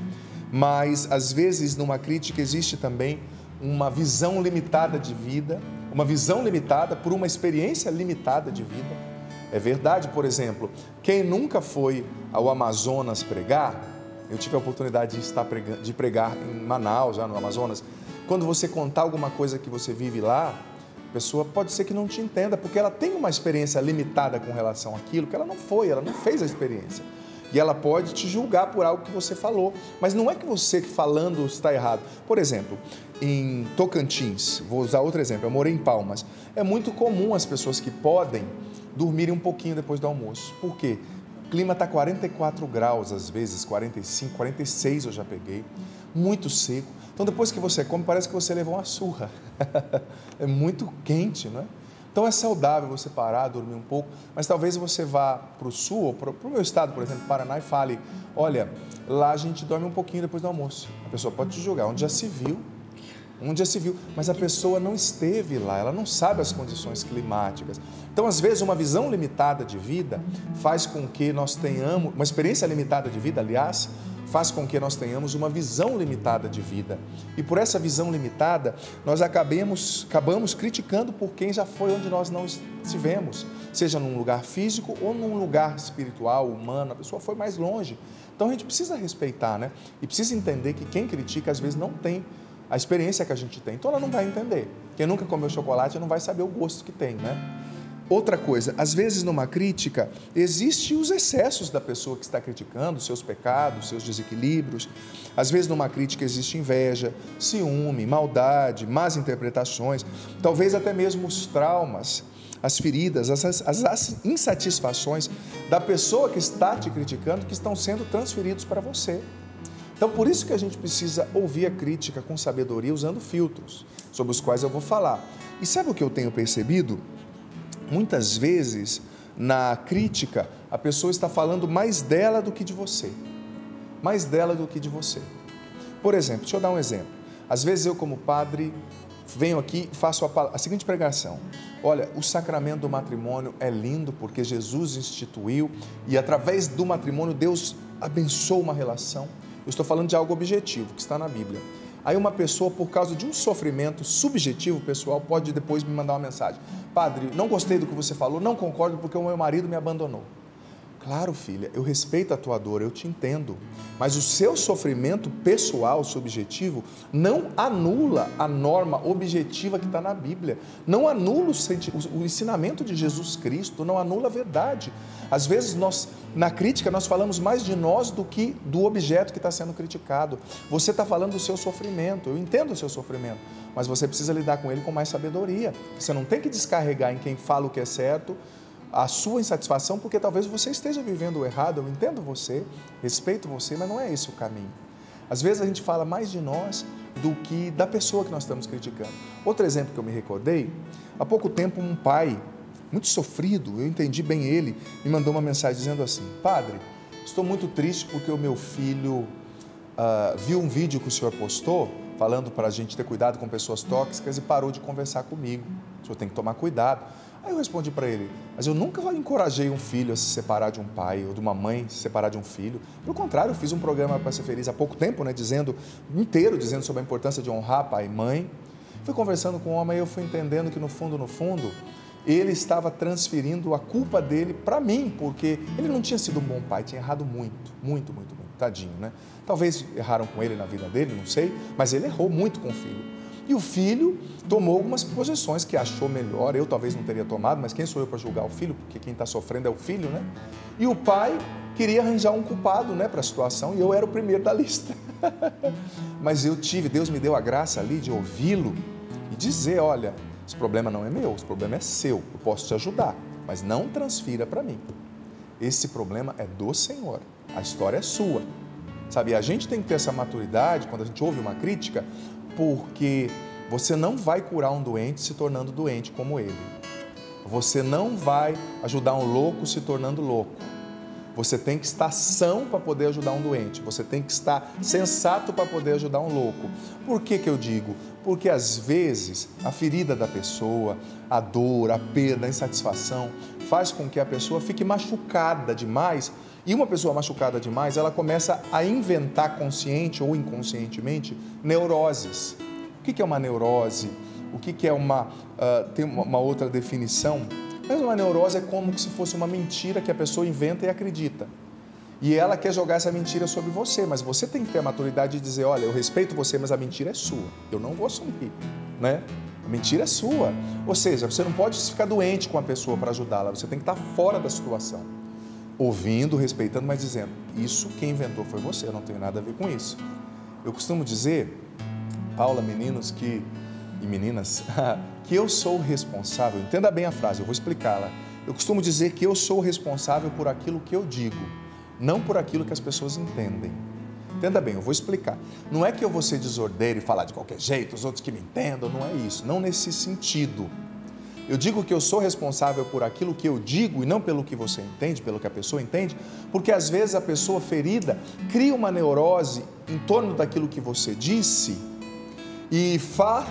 Mas, às vezes, numa crítica existe também uma visão limitada de vida, uma visão limitada por uma experiência limitada de vida. É verdade, por exemplo, quem nunca foi ao Amazonas pregar, eu tive a oportunidade de pregar em Manaus, já no Amazonas. Quando você contar alguma coisa que você vive lá, a pessoa pode ser que não te entenda, porque ela tem uma experiência limitada com relação àquilo, que ela não fez a experiência. E ela pode te julgar por algo que você falou, mas não é que você falando está errado. Por exemplo, em Tocantins, vou usar outro exemplo, eu morei em Palmas, é muito comum as pessoas que podem dormirem um pouquinho depois do almoço. Por quê? O clima está 44 graus, às vezes 45, 46 eu já peguei, muito seco. Então, depois que você come, parece que você levou uma surra. É muito quente, não é? Então, é saudável você parar, dormir um pouco, mas talvez você vá para o sul, ou para o meu estado, por exemplo, Paraná, e fale, olha, lá a gente dorme um pouquinho depois do almoço. A pessoa pode te julgar, onde já se viu, mas a pessoa não esteve lá, ela não sabe as condições climáticas. Então, às vezes, uma visão limitada de vida faz com que nós tenhamos, uma experiência limitada de vida, aliás, faz com que nós tenhamos uma visão limitada de vida. E por essa visão limitada, nós acabamos criticando por quem já foi onde nós não estivemos, seja num lugar físico ou num lugar espiritual, humano, a pessoa foi mais longe. Então a gente precisa respeitar, né? E precisa entender que quem critica às vezes não tem a experiência que a gente tem, então ela não vai entender. Quem nunca comeu chocolate não vai saber o gosto que tem, né? Outra coisa, às vezes numa crítica, existem os excessos da pessoa que está criticando, seus pecados, seus desequilíbrios. Às vezes numa crítica existe inveja, ciúme, maldade, más interpretações, talvez até mesmo os traumas, as feridas, as insatisfações da pessoa que está te criticando, que estão sendo transferidos para você. Então, por isso que a gente precisa ouvir a crítica com sabedoria, usando filtros, sobre os quais eu vou falar. E sabe o que eu tenho percebido? Muitas vezes, na crítica, a pessoa está falando mais dela do que de você. Mais dela do que de você. Por exemplo, deixa eu dar um exemplo. Às vezes eu, como padre, venho aqui e faço a seguinte pregação. Olha, o sacramento do matrimônio é lindo porque Jesus instituiu e através do matrimônio Deus abençoa uma relação. Eu estou falando de algo objetivo, que está na Bíblia. Aí uma pessoa, por causa de um sofrimento subjetivo pessoal, pode depois me mandar uma mensagem. Padre, não gostei do que você falou, não concordo porque o meu marido me abandonou. Claro, filha, eu respeito a tua dor, eu te entendo, mas o seu sofrimento pessoal, subjetivo, não anula a norma objetiva que está na Bíblia, não anula o ensinamento de Jesus Cristo, não anula a verdade. Às vezes, na crítica, nós falamos mais de nós do que do objeto que está sendo criticado. Você está falando do seu sofrimento, eu entendo o seu sofrimento, mas você precisa lidar com ele com mais sabedoria. Você não tem que descarregar em quem fala o que é certo, a sua insatisfação, porque talvez você esteja vivendo o errado. Eu entendo você, respeito você, mas não é esse o caminho. Às vezes a gente fala mais de nós do que da pessoa que nós estamos criticando. Outro exemplo que eu me recordei, há pouco tempo um pai, muito sofrido, eu entendi bem ele, me mandou uma mensagem dizendo assim: Padre, estou muito triste porque o meu filho viu um vídeo que o senhor postou, falando para a gente ter cuidado com pessoas tóxicas e parou de conversar comigo. O senhor tem que tomar cuidado. Aí eu respondi para ele: mas eu nunca encorajei um filho a se separar de um pai ou de uma mãe se separar de um filho. Pelo contrário, eu fiz um programa para ser feliz há pouco tempo, né, dizendo sobre a importância de honrar pai e mãe. Fui conversando com o homem e eu fui entendendo que no fundo, ele estava transferindo a culpa dele para mim, porque ele não tinha sido um bom pai, tinha errado muito, tadinho, né? Talvez erraram com ele na vida dele, não sei, mas ele errou muito com o filho. E o filho tomou algumas posições que achou melhor, eu talvez não teria tomado, mas quem sou eu para julgar o filho? Porque quem está sofrendo é o filho, né? E o pai queria arranjar um culpado, né, para a situação, e eu era o primeiro da lista. Mas Deus me deu a graça ali de ouvi-lo e dizer: olha, esse problema não é meu, esse problema é seu, eu posso te ajudar, mas não transfira para mim. Esse problema é do Senhor, a história é sua. Sabe, a gente tem que ter essa maturidade quando a gente ouve uma crítica, porque você não vai curar um doente se tornando doente como ele. Você não vai ajudar um louco se tornando louco. Você tem que estar são para poder ajudar um doente. Você tem que estar sensato para poder ajudar um louco. Por que eu digo? Porque às vezes a ferida da pessoa, a dor, a perda, a insatisfação faz com que a pessoa fique machucada demais. E uma pessoa machucada demais, ela começa a inventar consciente ou inconscientemente neuroses. O que é uma neurose? O que é tem uma outra definição? Mas uma neurose é como se fosse uma mentira que a pessoa inventa e acredita. E ela quer jogar essa mentira sobre você, mas você tem que ter a maturidade de dizer: olha, eu respeito você, mas a mentira é sua. Eu não vou assumir, né? A mentira é sua. Ou seja, você não pode ficar doente com a pessoa para ajudá-la, você tem que estar fora da situação. Ouvindo, respeitando, mas dizendo: isso quem inventou foi você, eu não tenho nada a ver com isso. Eu costumo dizer, Paula, meninos e meninas, que eu sou responsável, entenda bem a frase, eu vou explicá-la. Eu costumo dizer que eu sou responsável por aquilo que eu digo, não por aquilo que as pessoas entendem. Entenda bem, eu vou explicar. Não é que eu vou ser desordeiro e falar de qualquer jeito, os outros que me entendam, não é isso, não nesse sentido. Eu digo que eu sou responsável por aquilo que eu digo e não pelo que você entende, pelo que a pessoa entende, porque às vezes a pessoa ferida cria uma neurose em torno daquilo que você disse e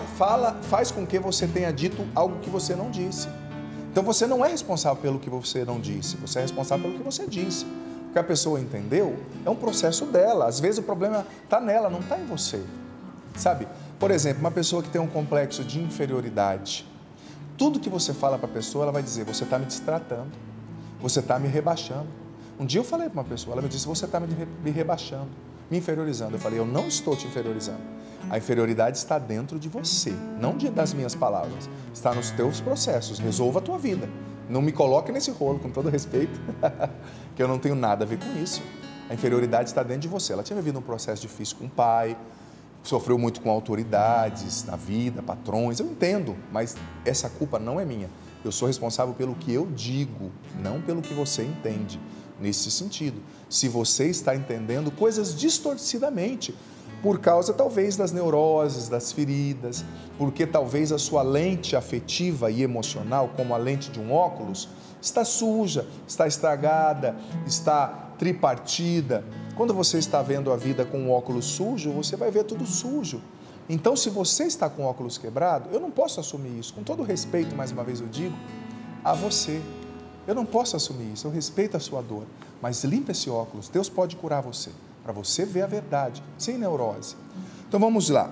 faz com que você tenha dito algo que você não disse. Então você não é responsável pelo que você não disse, você é responsável pelo que você disse. O que a pessoa entendeu é um processo dela, às vezes o problema está nela, não está em você. Sabe, por exemplo, uma pessoa que tem um complexo de inferioridade, tudo que você fala para a pessoa, ela vai dizer: você está me destratando, você está me rebaixando, Um dia eu falei para uma pessoa, ela me disse, você está me rebaixando, me inferiorizando. Eu falei, eu não estou te inferiorizando. A inferioridade está dentro de você, não das minhas palavras. Está nos teus processos, resolva a tua vida. Não me coloque nesse rolo, com todo respeito, que eu não tenho nada a ver com isso. A inferioridade está dentro de você. Ela tinha vivido um processo difícil com o pai, sofreu muito com autoridades na vida, patrões, eu entendo, mas essa culpa não é minha. Eu sou responsável pelo que eu digo, não pelo que você entende. Nesse sentido, se você está entendendo coisas distorcidamente, por causa talvez das neuroses, das feridas, porque talvez a sua lente afetiva e emocional, como a lente de um óculos, está suja, está estragada, está tripartida. Quando você está vendo a vida com um óculos sujo, você vai ver tudo sujo. Então, se você está com o óculos quebrado, eu não posso assumir isso. Com todo respeito, mais uma vez eu digo, a você. Eu não posso assumir isso, eu respeito a sua dor. Mas limpa esse óculos, Deus pode curar você, para você ver a verdade, sem neurose. Então, vamos lá.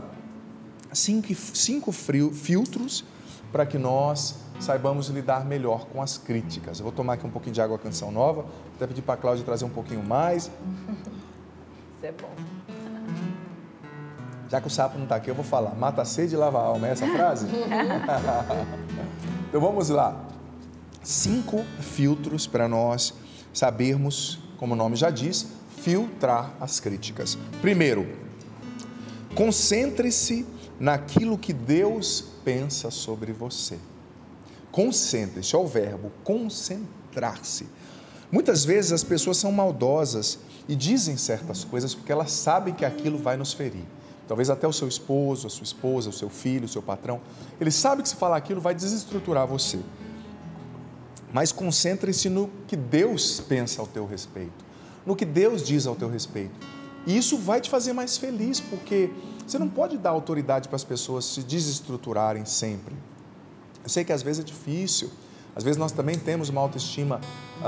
5 filtros para que nós saibamos lidar melhor com as críticas. Eu vou tomar aqui um pouquinho de água Canção Nova, até pedir para a Cláudia trazer um pouquinho mais. Isso é bom. Já que o sapo não está aqui, eu vou falar. Mata a sede e lava a alma. É essa a frase? Então vamos lá. 5 filtros para nós sabermos, como o nome já diz, filtrar as críticas. Primeiro, concentre-se naquilo que Deus pensa sobre você. Concentre-se, é o verbo, concentrar-se. Muitas vezes as pessoas são maldosas e dizem certas coisas porque elas sabem que aquilo vai nos ferir. Talvez até o seu esposo, a sua esposa, o seu filho, o seu patrão. Ele sabe que se falar aquilo vai desestruturar você. Mas concentre-se no que Deus pensa ao teu respeito, no que Deus diz ao teu respeito. E isso vai te fazer mais feliz, porque você não pode dar autoridade para as pessoas se desestruturarem sempre. Eu sei que às vezes é difícil, às vezes nós também temos uma autoestima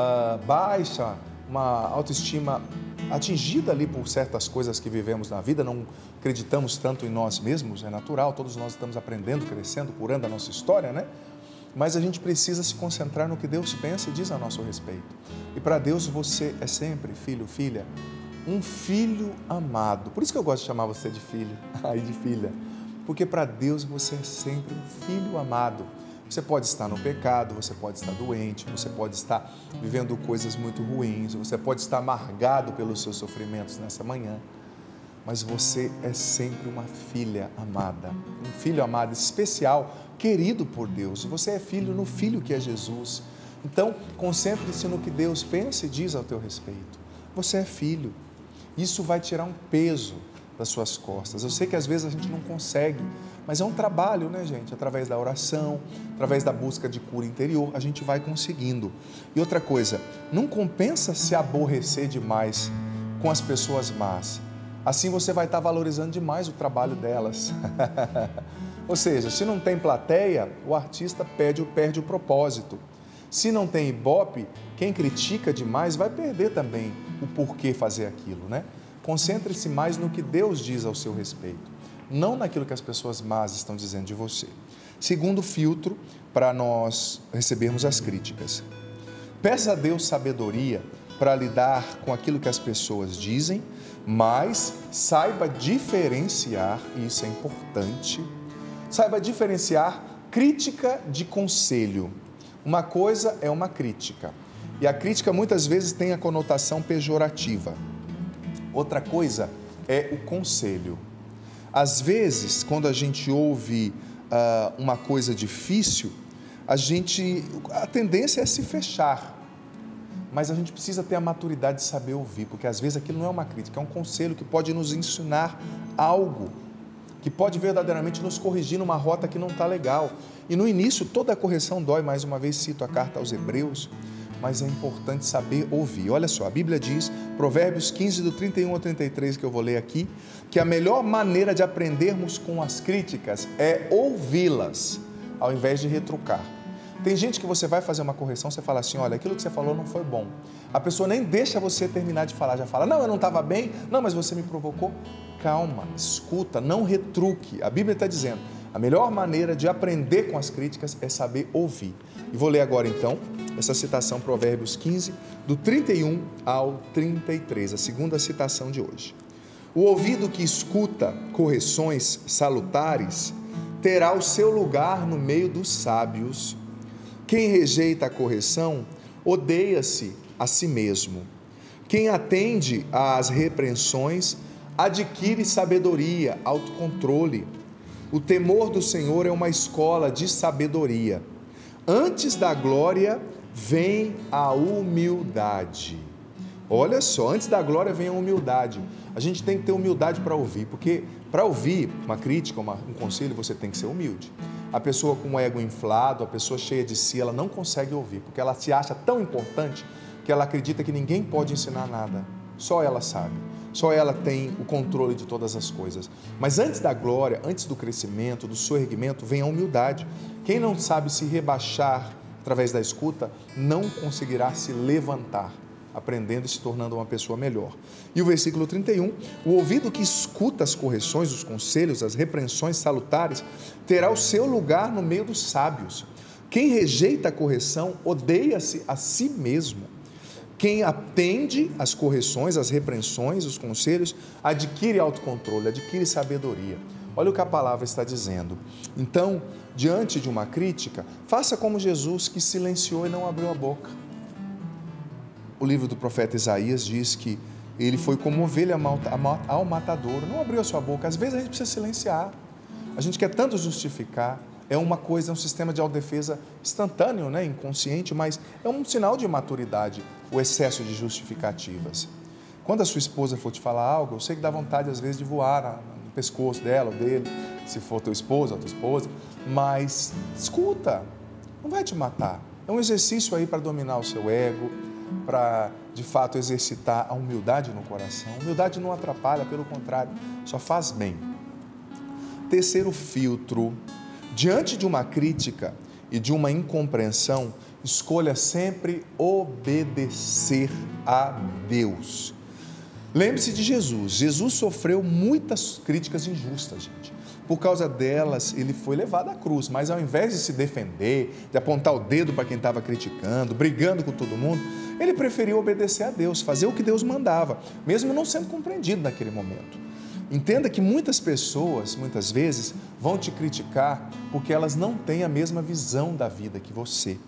baixa, uma autoestima atingida ali por certas coisas que vivemos na vida, não acreditamos tanto em nós mesmos, é natural, todos nós estamos aprendendo, crescendo, curando a nossa história, né? Mas a gente precisa se concentrar no que Deus pensa e diz a nosso respeito. E para Deus você é sempre, filho, filha, um filho amado. Por isso que eu gosto de chamar você de filho, aí de filha. Porque para Deus você é sempre um filho amado. Você pode estar no pecado, você pode estar doente, você pode estar vivendo coisas muito ruins, você pode estar amargado pelos seus sofrimentos nessa manhã. Mas você é sempre uma filha amada, um filho amado especial, querido por Deus. Você é filho no Filho que é Jesus. Então, concentre-se no que Deus pensa e diz ao teu respeito. Você é filho. Isso vai tirar um peso das suas costas. Eu sei que às vezes a gente não consegue, mas é um trabalho, né, gente? Através da oração, através da busca de cura interior, a gente vai conseguindo. E outra coisa, não compensa se aborrecer demais com as pessoas más. Assim você vai estar valorizando demais o trabalho delas. Ou seja, se não tem plateia, o artista perde o propósito. Se não tem ibope, quem critica demais vai perder também o porquê fazer aquilo, né? Concentre-se mais no que Deus diz ao seu respeito, não naquilo que as pessoas más estão dizendo de você. Segundo filtro, para nós recebermos as críticas. Peça a Deus sabedoria para lidar com aquilo que as pessoas dizem, mas saiba diferenciar, e isso é importante, saiba diferenciar crítica de conselho. Uma coisa é uma crítica, e a crítica muitas vezes tem a conotação pejorativa. Outra coisa é o conselho. Às vezes, quando a gente ouve uma coisa difícil, a tendência é se fechar. Mas a gente precisa ter a maturidade de saber ouvir, porque às vezes aquilo não é uma crítica, é um conselho que pode nos ensinar algo, que pode verdadeiramente nos corrigir numa rota que não está legal. E no início toda a correção dói, mais uma vez cito a carta aos Hebreus, mas é importante saber ouvir. Olha só, a Bíblia diz, Provérbios 15, do 31 ao 33, que eu vou ler aqui, que a melhor maneira de aprendermos com as críticas é ouvi-las, ao invés de retrucar. Tem gente que você vai fazer uma correção, você fala assim, olha, aquilo que você falou não foi bom. A pessoa nem deixa você terminar de falar, já fala, não, eu não estava bem, não, mas você me provocou. Calma, escuta, não retruque. A Bíblia está dizendo, A melhor maneira de aprender com as críticas é saber ouvir. E vou ler agora então essa citação, Provérbios 15, do 31 ao 33, a segunda citação de hoje. O ouvido que escuta correções salutares terá o seu lugar no meio dos sábios. Quem rejeita a correção odeia-se a si mesmo. Quem atende às repreensões adquire sabedoria, autocontrole. O temor do Senhor é uma escola de sabedoria. Antes da glória vem a humildade. Olha só, antes da glória vem a humildade. A gente tem que ter humildade para ouvir, porque para ouvir uma crítica, um conselho, você tem que ser humilde. A pessoa com o ego inflado, a pessoa cheia de si, ela não consegue ouvir, porque ela se acha tão importante que ela acredita que ninguém pode ensinar nada. Só ela sabe. Só ela tem o controle de todas as coisas. Mas antes da glória, antes do crescimento, do soerguimento, vem a humildade. Quem não sabe se rebaixar através da escuta, não conseguirá se levantar, aprendendo e se tornando uma pessoa melhor. E o versículo 31, o ouvido que escuta as correções, os conselhos, as repreensões salutares, terá o seu lugar no meio dos sábios. Quem rejeita a correção, odeia-se a si mesmo. Quem atende às correções, às repreensões, os conselhos, adquire autocontrole, adquire sabedoria. Olha o que a palavra está dizendo. Então, diante de uma crítica, faça como Jesus, que silenciou e não abriu a boca. O livro do profeta Isaías diz que ele foi como ovelha ao matadouro, não abriu a sua boca. Às vezes a gente precisa silenciar, a gente quer tanto justificar. É uma coisa, é um sistema de autodefesa instantâneo, né? Inconsciente, mas é um sinal de maturidade, o excesso de justificativas. Quando a sua esposa for te falar algo, eu sei que dá vontade às vezes de voar no pescoço dela ou dele, se for teu esposo ou tua esposa, mas escuta, não vai te matar. É um exercício aí para dominar o seu ego, para de fato exercitar a humildade no coração. A humildade não atrapalha, pelo contrário, só faz bem. Terceiro filtro. Diante de uma crítica e de uma incompreensão, escolha sempre obedecer a Deus. Lembre-se de Jesus. Jesus sofreu muitas críticas injustas, gente. Por causa delas, ele foi levado à cruz, mas ao invés de se defender, de apontar o dedo para quem estava criticando, brigando com todo mundo, ele preferiu obedecer a Deus, fazer o que Deus mandava, mesmo não sendo compreendido naquele momento. Entenda que muitas pessoas, muitas vezes, vão te criticar porque elas não têm a mesma visão da vida que você.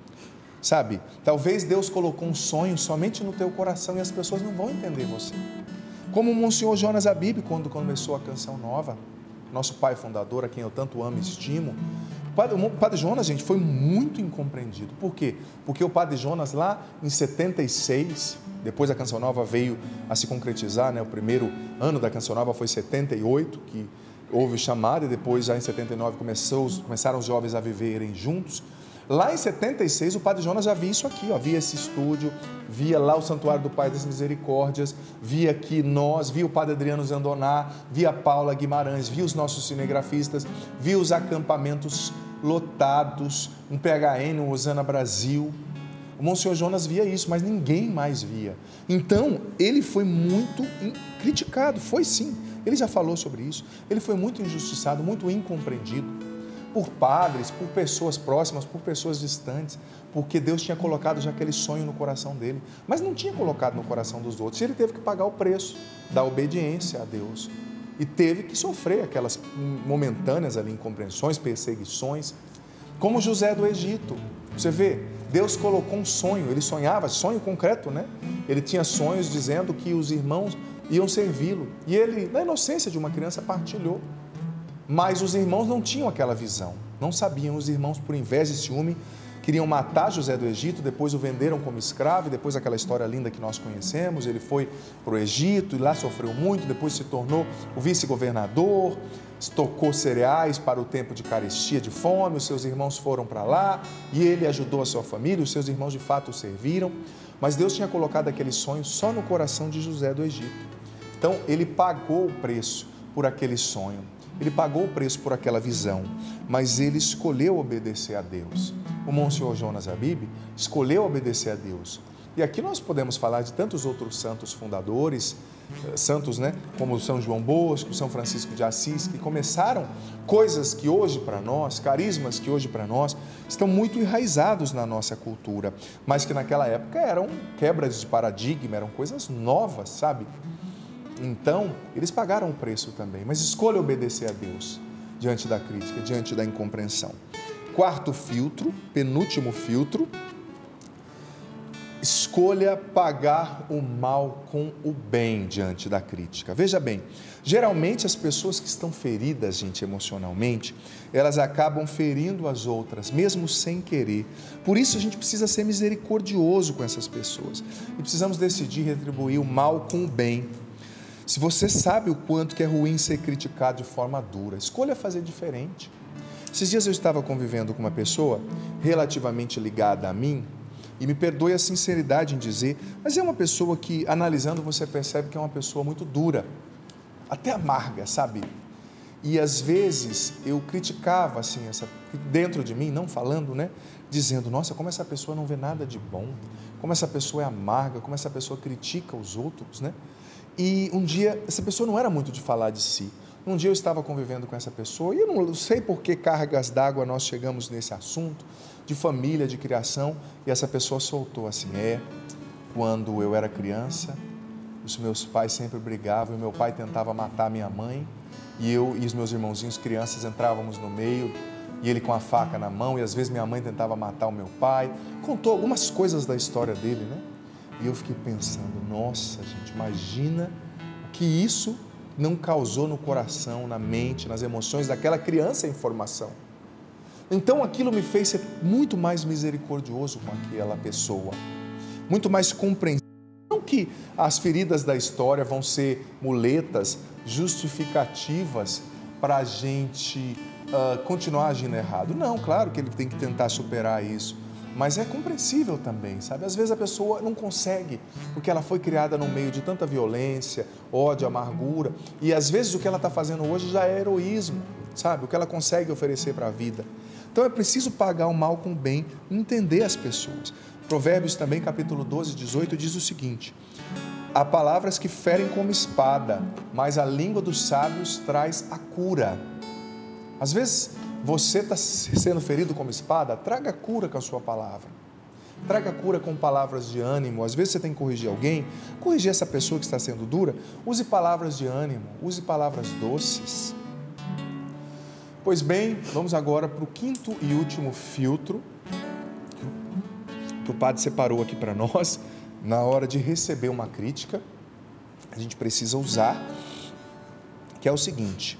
Sabe, talvez Deus colocou um sonho somente no teu coração e as pessoas não vão entender você. Como o Monsenhor Jonas Abib, quando começou a Canção Nova, nosso pai fundador, a quem eu tanto amo e estimo. O Padre Jonas, gente, foi muito incompreendido. Por quê? Porque o Padre Jonas, lá em 76, depois a Canção Nova veio a se concretizar, né? O primeiro ano da Canção Nova foi 78, que houve o chamado, e depois, já em 79, começaram os jovens a viverem juntos. Lá em 76, o Padre Jonas já via isso aqui, ó, via esse estúdio, via lá o Santuário do Pai das Misericórdias, via aqui nós, via o Padre Adriano Zandoná, via a Paula Guimarães, via os nossos cinegrafistas, via os acampamentos lotados, um PHN, um Osana Brasil. O Monsenhor Jonas via isso, mas ninguém mais via. Então, ele foi muito criticado, foi sim, ele já falou sobre isso, ele foi muito injustiçado, muito incompreendido por padres, por pessoas próximas, por pessoas distantes, porque Deus tinha colocado já aquele sonho no coração dele, mas não tinha colocado no coração dos outros. Ele teve que pagar o preço da obediência a Deus e teve que sofrer aquelas momentâneas ali incompreensões, perseguições, como José do Egito. Você vê, Deus colocou um sonho, ele sonhava, sonho concreto, né? Ele tinha sonhos dizendo que os irmãos iam servi-lo e ele, na inocência de uma criança, partilhou. Mas os irmãos não tinham aquela visão, não sabiam. Os irmãos, por inveja e ciúme, queriam matar José do Egito, depois o venderam como escravo, e depois aquela história linda que nós conhecemos, ele foi para o Egito e lá sofreu muito, depois se tornou o vice-governador, estocou cereais para o tempo de carestia, de fome, os seus irmãos foram para lá e ele ajudou a sua família, os seus irmãos de fato o serviram, mas Deus tinha colocado aquele sonho só no coração de José do Egito. Então ele pagou o preço por aquele sonho. Ele pagou o preço por aquela visão, mas ele escolheu obedecer a Deus. O Monsenhor Jonas Abib escolheu obedecer a Deus. E aqui nós podemos falar de tantos outros santos fundadores santos, né? Como São João Bosco, São Francisco de Assis, que começaram coisas que hoje para nós, carismas que hoje para nós, estão muito enraizados na nossa cultura, mas que naquela época eram quebras de paradigma, eram coisas novas, sabe? Então, eles pagaram o preço também, mas escolha obedecer a Deus diante da crítica, diante da incompreensão. Quarto filtro, penúltimo filtro, escolha pagar o mal com o bem diante da crítica. Veja bem, geralmente as pessoas que estão feridas, gente, emocionalmente, elas acabam ferindo as outras, mesmo sem querer. Por isso a gente precisa ser misericordioso com essas pessoas e precisamos decidir retribuir o mal com o bem. Se você sabe o quanto que é ruim ser criticado de forma dura, escolha fazer diferente. Esses dias eu estava convivendo com uma pessoa relativamente ligada a mim, e me perdoe a sinceridade em dizer, mas é uma pessoa que, analisando, você percebe que é uma pessoa muito dura, até amarga, sabe? E às vezes eu criticava assim, dentro de mim, não falando, né? Dizendo, nossa, como essa pessoa não vê nada de bom, como essa pessoa é amarga, como essa pessoa critica os outros, né? E um dia, essa pessoa não era muito de falar de si. Um dia eu estava convivendo com essa pessoa e eu não sei por que cargas d'água nós chegamos nesse assunto de família, de criação, e essa pessoa soltou assim, quando eu era criança, os meus pais sempre brigavam e meu pai tentava matar minha mãe e eu e os meus irmãozinhos crianças entrávamos no meio e ele com a faca na mão e às vezes minha mãe tentava matar o meu pai. Contou algumas coisas da história dele, né? E eu fiquei pensando, nossa, gente, imagina o que isso não causou no coração, na mente, nas emoções daquela criança em formação. Então aquilo me fez ser muito mais misericordioso com aquela pessoa, muito mais compreensivo. Não que as feridas da história vão ser muletas justificativas para a gente continuar agindo errado. Não, claro que ele tem que tentar superar isso. Mas é compreensível também, sabe? Às vezes a pessoa não consegue, porque ela foi criada no meio de tanta violência, ódio, amargura, e às vezes o que ela está fazendo hoje já é heroísmo, sabe? O que ela consegue oferecer para a vida. Então é preciso pagar o mal com o bem, entender as pessoas. Provérbios também, capítulo 12, 18, diz o seguinte, há palavras que ferem como espada, mas a língua dos sábios traz a cura. Às vezes você está sendo ferido como espada, traga cura com a sua palavra. Traga cura com palavras de ânimo. Às vezes você tem que corrigir alguém, corrigir essa pessoa que está sendo dura, use palavras de ânimo, use palavras doces. Pois bem, vamos agora para o quinto e último filtro que o padre separou aqui para nós, na hora de receber uma crítica, a gente precisa usar, que é o seguinte: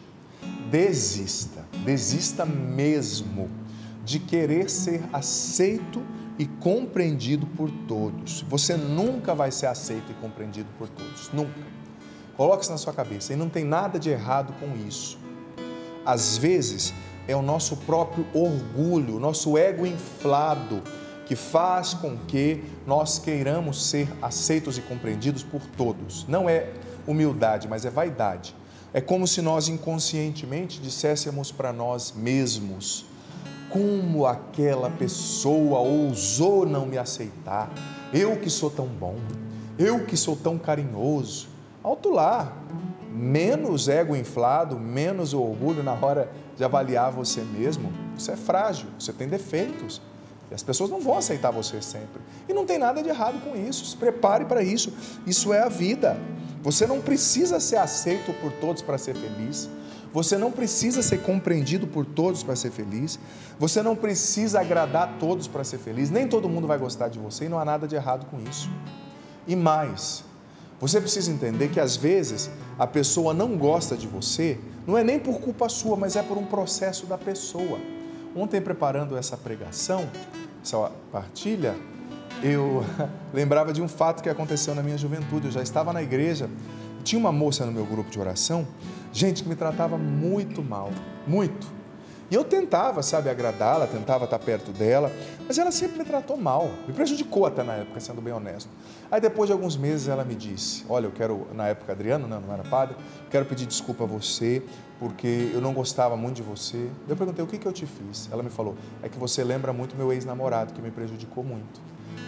desista mesmo de querer ser aceito e compreendido por todos. Você nunca vai ser aceito e compreendido por todos, nunca. Coloque isso na sua cabeça, e não tem nada de errado com isso. Às vezes é o nosso próprio orgulho, nosso ego inflado, que faz com que nós queiramos ser aceitos e compreendidos por todos. Não é humildade, mas é vaidade. É como se nós inconscientemente disséssemos para nós mesmos, como aquela pessoa ousou não me aceitar, eu que sou tão bom, eu que sou tão carinhoso. Alto lá, menos ego inflado, menos orgulho na hora de avaliar você mesmo. Você é frágil, você tem defeitos. E as pessoas não vão aceitar você sempre. E não tem nada de errado com isso. Se prepare para isso. Isso é a vida. Você não precisa ser aceito por todos para ser feliz. Você não precisa ser compreendido por todos para ser feliz. Você não precisa agradar a todos para ser feliz. Nem todo mundo vai gostar de você e não há nada de errado com isso. E mais, você precisa entender que às vezes a pessoa não gosta de você, não é nem por culpa sua, mas é por um processo da pessoa. Ontem, preparando essa pregação, essa partilha, eu lembrava de um fato que aconteceu na minha juventude. Eu já estava na igreja, tinha uma moça no meu grupo de oração, gente que me tratava muito mal, muito. E eu tentava, sabe, agradá-la, tentava estar perto dela, mas ela sempre me tratou mal, me prejudicou até na época, sendo bem honesto. Aí depois de alguns meses ela me disse, olha, eu quero, na época Adriano, não era padre, quero pedir desculpa a você, porque eu não gostava muito de você. Eu perguntei, o que eu te fiz? Ela me falou, é que você lembra muito meu ex-namorado, que me prejudicou muito.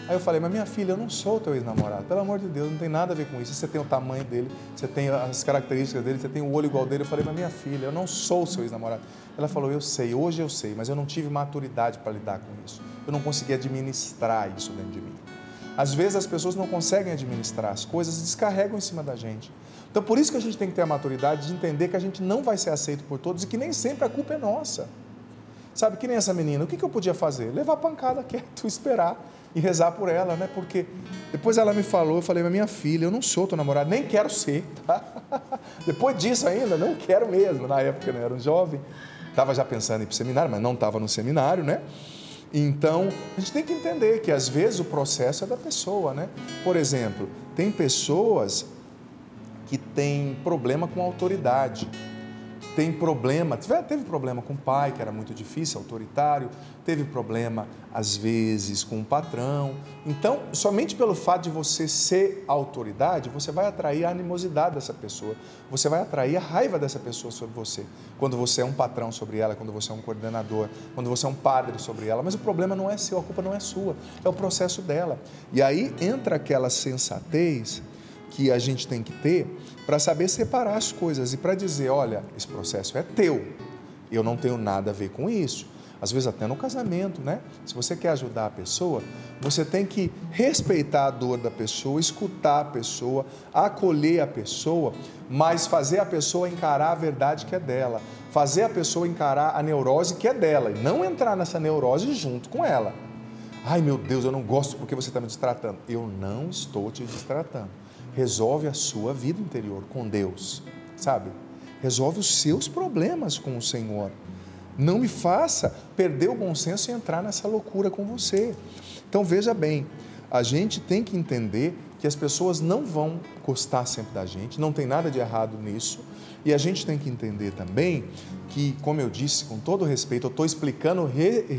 Aí eu falei, mas minha filha, eu não sou teu ex-namorado. Pelo amor de Deus, não tem nada a ver com isso. Você tem o tamanho dele, você tem as características dele, você tem o olho igual dele. Eu falei, mas minha filha, eu não sou o seu ex-namorado. Ela falou, eu sei, hoje eu sei, mas eu não tive maturidade para lidar com isso. Eu não consegui administrar isso dentro de mim. Às vezes as pessoas não conseguem administrar as coisas e descarregam em cima da gente. Então por isso que a gente tem que ter a maturidade de entender que a gente não vai ser aceito por todos e que nem sempre a culpa é nossa. Sabe, que nem essa menina, o que eu podia fazer? Levar a pancada quieto, esperar e rezar por ela, né? Porque depois ela me falou, eu falei, mas minha filha, eu não sou teu namorado, nem quero ser, tá? Depois disso ainda, não quero mesmo. Na época eu era um jovem, estava já pensando em ir para o seminário, mas não estava no seminário, né? Então, a gente tem que entender que às vezes o processo é da pessoa, né? Por exemplo, tem pessoas que têm problema com autoridade, teve problema com o pai, que era muito difícil, autoritário, teve problema, às vezes, com o patrão. Então, somente pelo fato de você ser autoridade, você vai atrair a animosidade dessa pessoa, você vai atrair a raiva dessa pessoa sobre você, quando você é um patrão sobre ela, quando você é um coordenador, quando você é um padre sobre ela. Mas o problema não é seu, a culpa não é sua, é o processo dela. E aí entra aquela sensatez que a gente tem que ter para saber separar as coisas e para dizer, olha, esse processo é teu, eu não tenho nada a ver com isso. Às vezes até no casamento, né? Se você quer ajudar a pessoa, você tem que respeitar a dor da pessoa, escutar a pessoa, acolher a pessoa, mas fazer a pessoa encarar a verdade que é dela, fazer a pessoa encarar a neurose que é dela e não entrar nessa neurose junto com ela. Ai meu Deus, eu não gosto porque você está me destratando. Eu não estou te destratando. Resolve a sua vida interior com Deus, sabe? Resolve os seus problemas com o Senhor. Não me faça perder o bom senso e entrar nessa loucura com você. Então veja bem, a gente tem que entender que as pessoas não vão gostar sempre da gente, não tem nada de errado nisso. E a gente tem que entender também que, como eu disse, com todo respeito, eu estou explicando,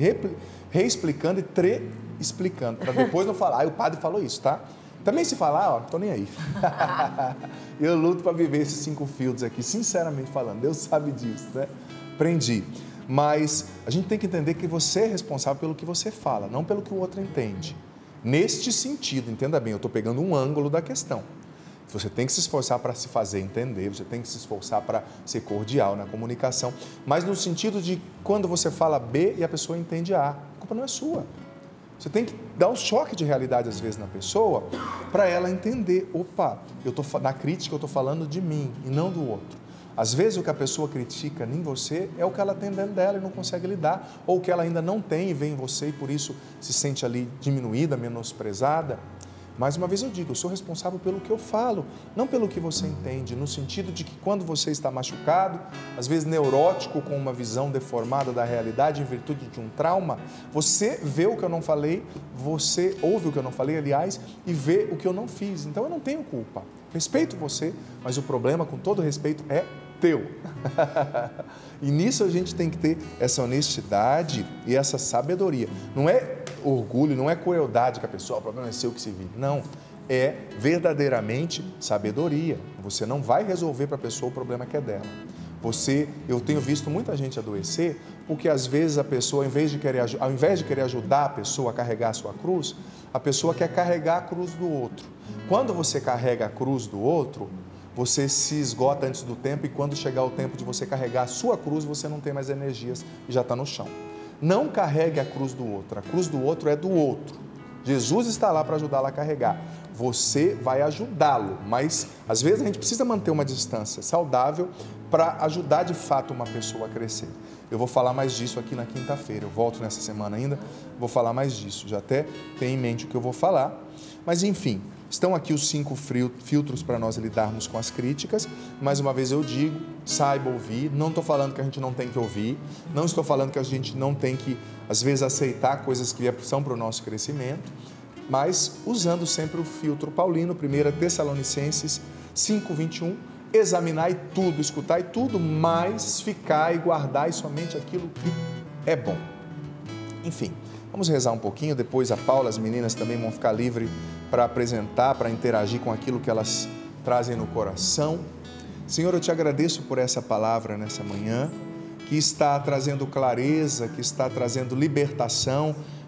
reexplicando e explicando, para depois não falar, o padre falou isso, tá? Também se falar, ó, não estou nem aí. Eu luto para viver esses 5 filtros aqui, sinceramente falando, Deus sabe disso, né? Aprendi. Mas a gente tem que entender que você é responsável pelo que você fala, não pelo que o outro entende. Neste sentido, entenda bem, eu estou pegando um ângulo da questão. Você tem que se esforçar para se fazer entender, você tem que se esforçar para ser cordial na comunicação, mas no sentido de quando você fala B e a pessoa entende A, a culpa não é sua. Você tem que dar um choque de realidade às vezes na pessoa para ela entender, opa, na crítica eu estou falando de mim e não do outro. Às vezes o que a pessoa critica em você é o que ela tem dentro dela e não consegue lidar, ou o que ela ainda não tem e vê em você e por isso se sente ali diminuída, menosprezada. Mais uma vez eu digo, eu sou responsável pelo que eu falo, não pelo que você entende, no sentido de que quando você está machucado, às vezes neurótico, com uma visão deformada da realidade em virtude de um trauma, você vê o que eu não falei, você ouve o que eu não falei, aliás, e vê o que eu não fiz. Então eu não tenho culpa. Respeito você, mas o problema, com todo respeito, é teu. E nisso a gente tem que ter essa honestidade e essa sabedoria. Não é orgulho, não é crueldade que a pessoa, o problema é seu que se vive. Não, é verdadeiramente sabedoria. Você não vai resolver para a pessoa o problema que é dela. Eu tenho visto muita gente adoecer porque às vezes a pessoa, ao invés de querer ajudar a pessoa a carregar a sua cruz, a pessoa quer carregar a cruz do outro. Quando você carrega a cruz do outro, você se esgota antes do tempo e quando chegar o tempo de você carregar a sua cruz, você não tem mais energias e já está no chão. Não carregue a cruz do outro. A cruz do outro é do outro. Jesus está lá para ajudá-lo a carregar. Você vai ajudá-lo, mas às vezes a gente precisa manter uma distância saudável para ajudar de fato uma pessoa a crescer. Eu vou falar mais disso aqui na quinta-feira. Eu volto nessa semana ainda, vou falar mais disso. Já até tenho em mente o que eu vou falar. Mas enfim, estão aqui os 5 filtros para nós lidarmos com as críticas. Mais uma vez eu digo, saiba ouvir. Não estou falando que a gente não tem que ouvir. Não estou falando que a gente não tem que, às vezes, aceitar coisas que são para o nosso crescimento. Mas usando sempre o filtro paulino, 1 Tessalonicenses 5:21, examinar e tudo, escutar e tudo, mas ficar e guardar somente aquilo que é bom. Enfim, vamos rezar um pouquinho, depois a Paula, as meninas também vão ficar livres para apresentar, para interagir com aquilo que elas trazem no coração. Senhor, eu te agradeço por essa palavra nessa manhã, que está trazendo clareza, que está trazendo libertação,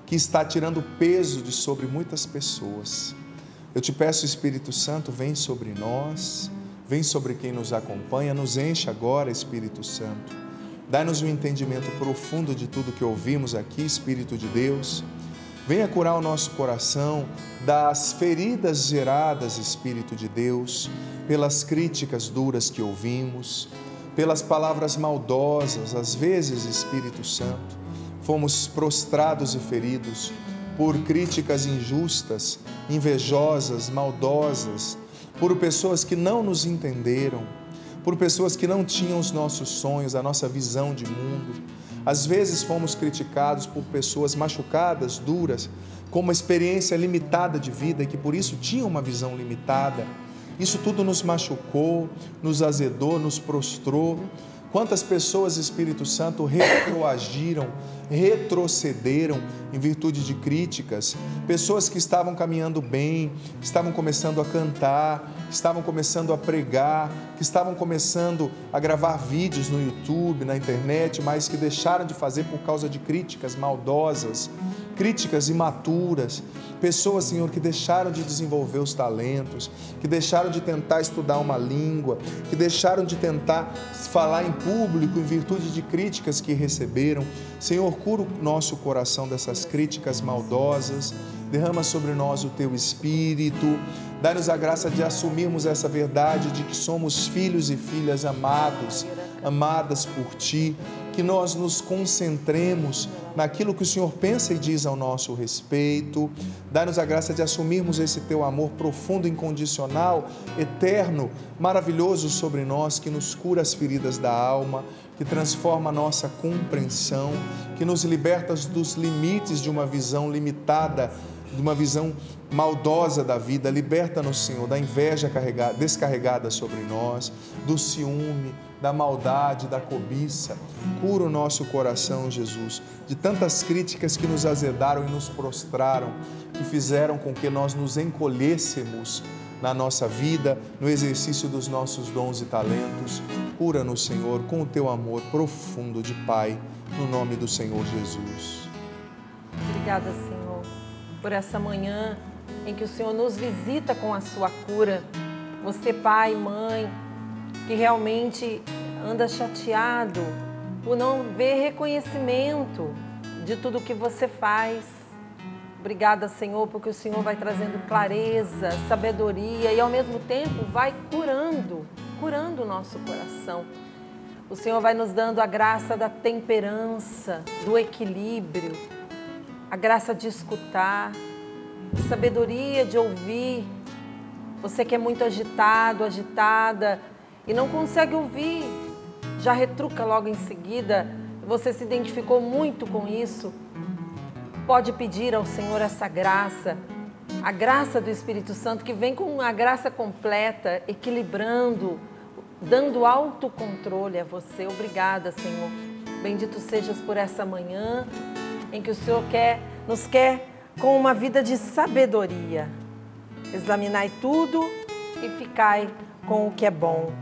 que está tirando peso de sobre muitas pessoas. Eu te peço, Espírito Santo, vem sobre nós, vem sobre quem nos acompanha, nos enche agora, Espírito Santo. Dá-nos um entendimento profundo de tudo que ouvimos aqui, Espírito de Deus. Venha curar o nosso coração das feridas geradas, Espírito de Deus, pelas críticas duras que ouvimos, pelas palavras maldosas. Às vezes, Espírito Santo, fomos prostrados e feridos por críticas injustas, invejosas, maldosas, por pessoas que não nos entenderam, por pessoas que não tinham os nossos sonhos, a nossa visão de mundo. Às vezes fomos criticados por pessoas machucadas, duras, com uma experiência limitada de vida e que por isso tinham uma visão limitada. Isso tudo nos machucou, nos azedou, nos prostrou. Quantas pessoas, Espírito Santo, retroagiram, retrocederam em virtude de críticas, pessoas que estavam caminhando bem, que estavam começando a cantar, que estavam começando a pregar, que estavam começando a gravar vídeos no YouTube, na internet, mas que deixaram de fazer por causa de críticas maldosas, críticas imaturas, pessoas, Senhor, que deixaram de desenvolver os talentos, que deixaram de tentar estudar uma língua, que deixaram de tentar falar em público em virtude de críticas que receberam. Senhor, cura o nosso coração dessas críticas maldosas, derrama sobre nós o Teu Espírito, dá-nos a graça de assumirmos essa verdade de que somos filhos e filhas amados, amadas por Ti, que nós nos concentremos naquilo que o Senhor pensa e diz ao nosso respeito. Dá-nos a graça de assumirmos esse Teu amor profundo, incondicional, eterno, maravilhoso sobre nós, que nos cura as feridas da alma, que transforma a nossa compreensão, que nos liberta dos limites de uma visão limitada, de uma visão maldosa da vida. Liberta-nos, Senhor, da inveja descarregada sobre nós, do ciúme, da maldade, da cobiça. Cura o nosso coração, Jesus, de tantas críticas que nos azedaram e nos prostraram, que fizeram com que nós nos encolhêssemos na nossa vida, no exercício dos nossos dons e talentos. Cura-nos, Senhor, com o Teu amor profundo de Pai, no nome do Senhor Jesus. Obrigada, Senhor, por essa manhã em que o Senhor nos visita com a Sua cura. Você, pai, mãe, que realmente anda chateado por não ver reconhecimento de tudo que você faz. Obrigada, Senhor, porque o Senhor vai trazendo clareza, sabedoria e ao mesmo tempo vai curando o nosso coração. O Senhor vai nos dando a graça da temperança, do equilíbrio, a graça de escutar, a sabedoria de ouvir. Você que é muito agitado, agitada e não consegue ouvir, já retruca logo em seguida, você se identificou muito com isso. Pode pedir ao Senhor essa graça, a graça do Espírito Santo, que vem com a graça completa, equilibrando, dando autocontrole a você. Obrigada, Senhor. Bendito sejas por essa manhã em que o Senhor nos quer com uma vida de sabedoria. Examinai tudo e ficai com o que é bom.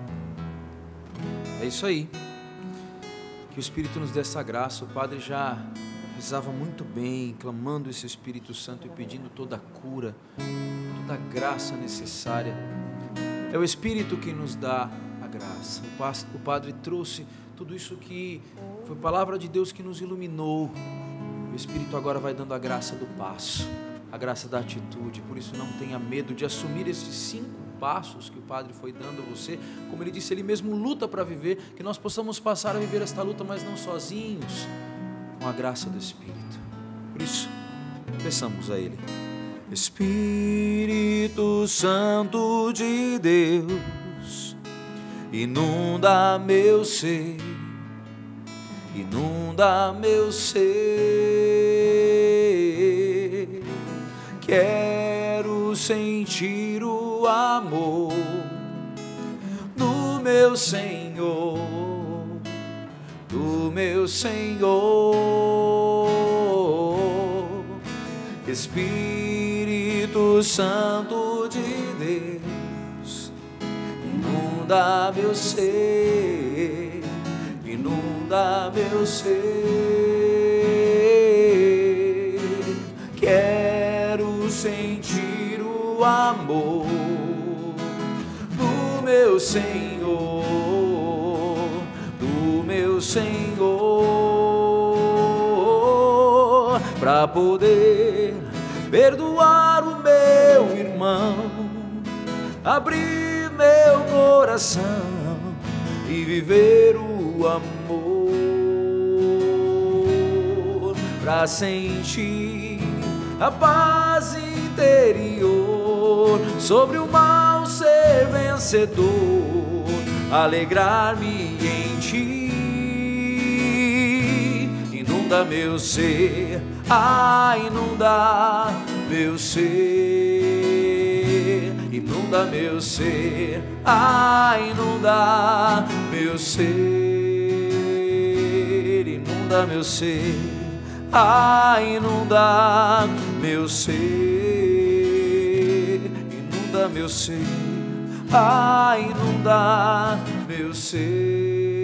É isso aí. Que o Espírito nos dê essa graça. O Padre já rezava muito bem, clamando esse Espírito Santo e pedindo toda a cura, toda a graça necessária. É o Espírito que nos dá a graça. O Padre trouxe tudo isso que foi palavra de Deus que nos iluminou. O Espírito agora vai dando a graça do passo, a graça da atitude. Por isso não tenha medo de assumir esses 5 passos que o Padre foi dando a você. Como ele disse, ele mesmo luta para viver, que nós possamos passar a viver esta luta, mas não sozinhos, com a graça do Espírito. Por isso, peçamos a Ele. Espírito Santo de Deus, inunda meu ser, inunda meu ser. Quero sentir o amor do meu Senhor, do meu Senhor. Espírito Santo de Deus, inunda meu ser, inunda meu ser. sentir o amor do meu Senhor, do meu Senhor, para poder perdoar o meu irmão, abrir meu coração e viver o amor, para sentir a paz interior, sobre o mal ser vencedor, alegrar-me em ti. Inunda meu ser, inunda meu ser, inunda meu ser, inunda meu ser, inunda meu ser, inunda meu ser, inunda meu ser, inunda meu ser.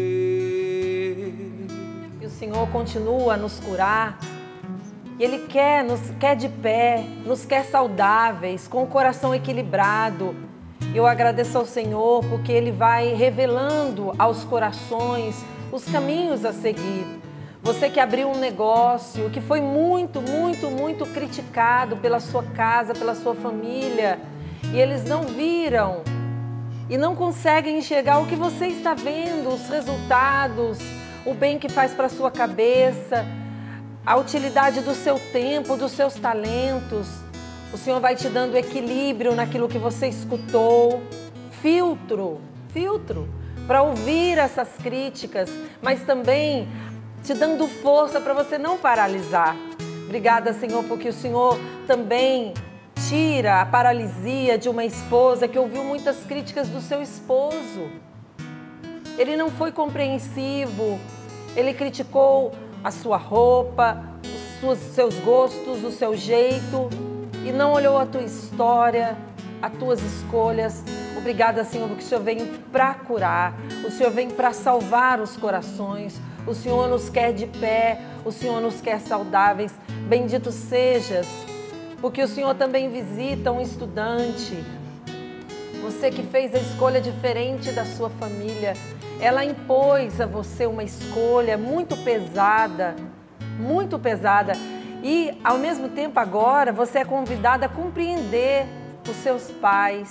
E o Senhor continua a nos curar. E Ele nos quer de pé, nos quer saudáveis, com o coração equilibrado. Eu agradeço ao Senhor porque Ele vai revelando aos corações os caminhos a seguir. Você que abriu um negócio, que foi muito criticado pela sua casa, pela sua família, e eles não viram e não conseguem enxergar o que você está vendo, os resultados, o bem que faz para a sua cabeça, a utilidade do seu tempo, dos seus talentos. O Senhor vai te dando equilíbrio naquilo que você escutou, filtro para ouvir essas críticas, mas também te dando força para você não paralisar. Obrigada, Senhor, porque o Senhor também tira a paralisia de uma esposa que ouviu muitas críticas do seu esposo. Ele não foi compreensivo, ele criticou a sua roupa, os seus gostos, o seu jeito, e não olhou a tua história, as tuas escolhas. Obrigada, Senhor, porque o Senhor vem para curar, o Senhor vem para salvar os corações, o Senhor nos quer de pé, o Senhor nos quer saudáveis. Bendito sejas, porque o Senhor também visita um estudante, você que fez a escolha diferente da sua família. Ela impôs a você uma escolha muito pesada, e ao mesmo tempo agora você é convidada a compreender os seus pais.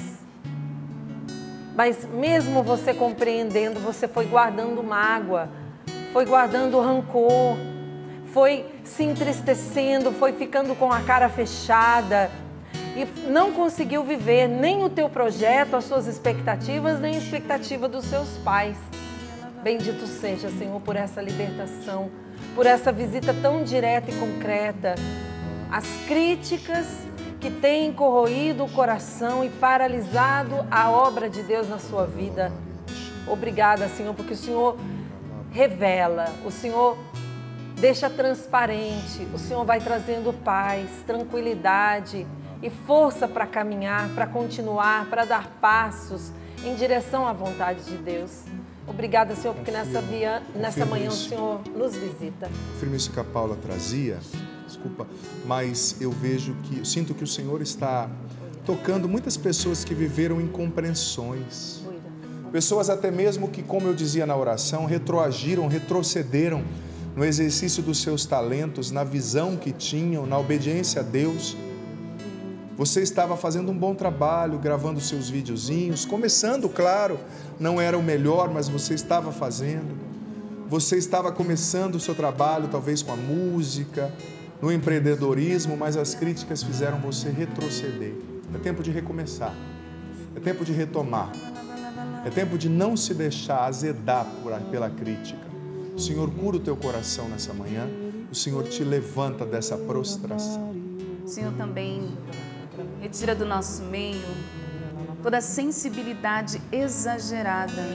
Mas mesmo você compreendendo, você foi guardando mágoa, foi guardando rancor, foi se entristecendo, foi ficando com a cara fechada e não conseguiu viver nem o teu projeto, as suas expectativas, nem a expectativa dos seus pais. Bendito seja, Senhor, por essa libertação, por essa visita tão direta e concreta. As críticas que têm corroído o coração e paralisado a obra de Deus na sua vida. Obrigada, Senhor, porque o Senhor revela, o Senhor deixa transparente, o Senhor vai trazendo paz, tranquilidade e força para caminhar, para continuar, para dar passos em direção à vontade de Deus. Obrigada, Senhor, porque nessa manhã o Senhor nos visita. Confirmo isso que a Paula trazia, desculpa, mas eu sinto que o Senhor está tocando muitas pessoas que viveram incompreensões. Pessoas até mesmo que, como eu dizia na oração, retrocederam no exercício dos seus talentos, na visão que tinham, na obediência a Deus. Você estava fazendo um bom trabalho, gravando seus videozinhos, começando, claro, não era o melhor, mas você estava fazendo. Você estava começando o seu trabalho, talvez com a música, no empreendedorismo, mas as críticas fizeram você retroceder. É tempo de recomeçar, é tempo de retomar, é tempo de não se deixar azedar pela crítica. O Senhor cura o teu coração nessa manhã, o Senhor te levanta dessa prostração. O Senhor também retira do nosso meio toda a sensibilidade exagerada.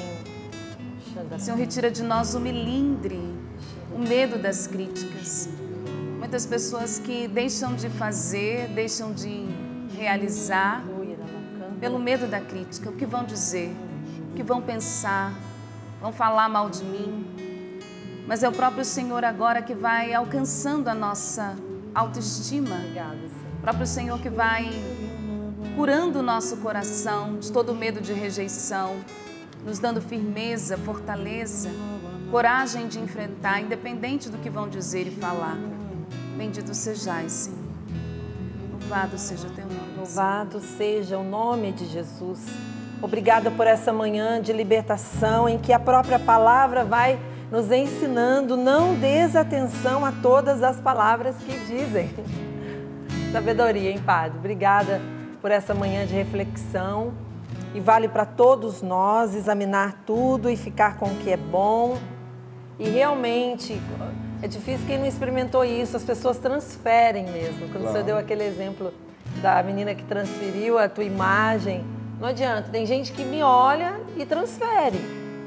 O Senhor retira de nós o melindre, o medo das críticas. Muitas pessoas que deixam de fazer, deixam de realizar pelo medo da crítica. O que vão dizer? O que vão pensar? Vão falar mal de mim? Mas é o próprio Senhor agora que vai alcançando a nossa autoestima, próprio Senhor que vai curando o nosso coração de todo medo de rejeição, nos dando firmeza, fortaleza, coragem de enfrentar, independente do que vão dizer e falar. Bendito sejais, Senhor. Louvado seja o teu nome. Louvado seja o nome de Jesus. Obrigada por essa manhã de libertação em que a própria palavra vai nos ensinando. Não desatenção a todas as palavras que dizem. Sabedoria, hein, Padre? Obrigada por essa manhã de reflexão. E vale para todos nós examinar tudo e ficar com o que é bom. E realmente, é difícil quem não experimentou isso. As pessoas transferem mesmo. Quando você deu aquele exemplo da menina que transferiu a tua imagem, não adianta. Tem gente que me olha e transfere.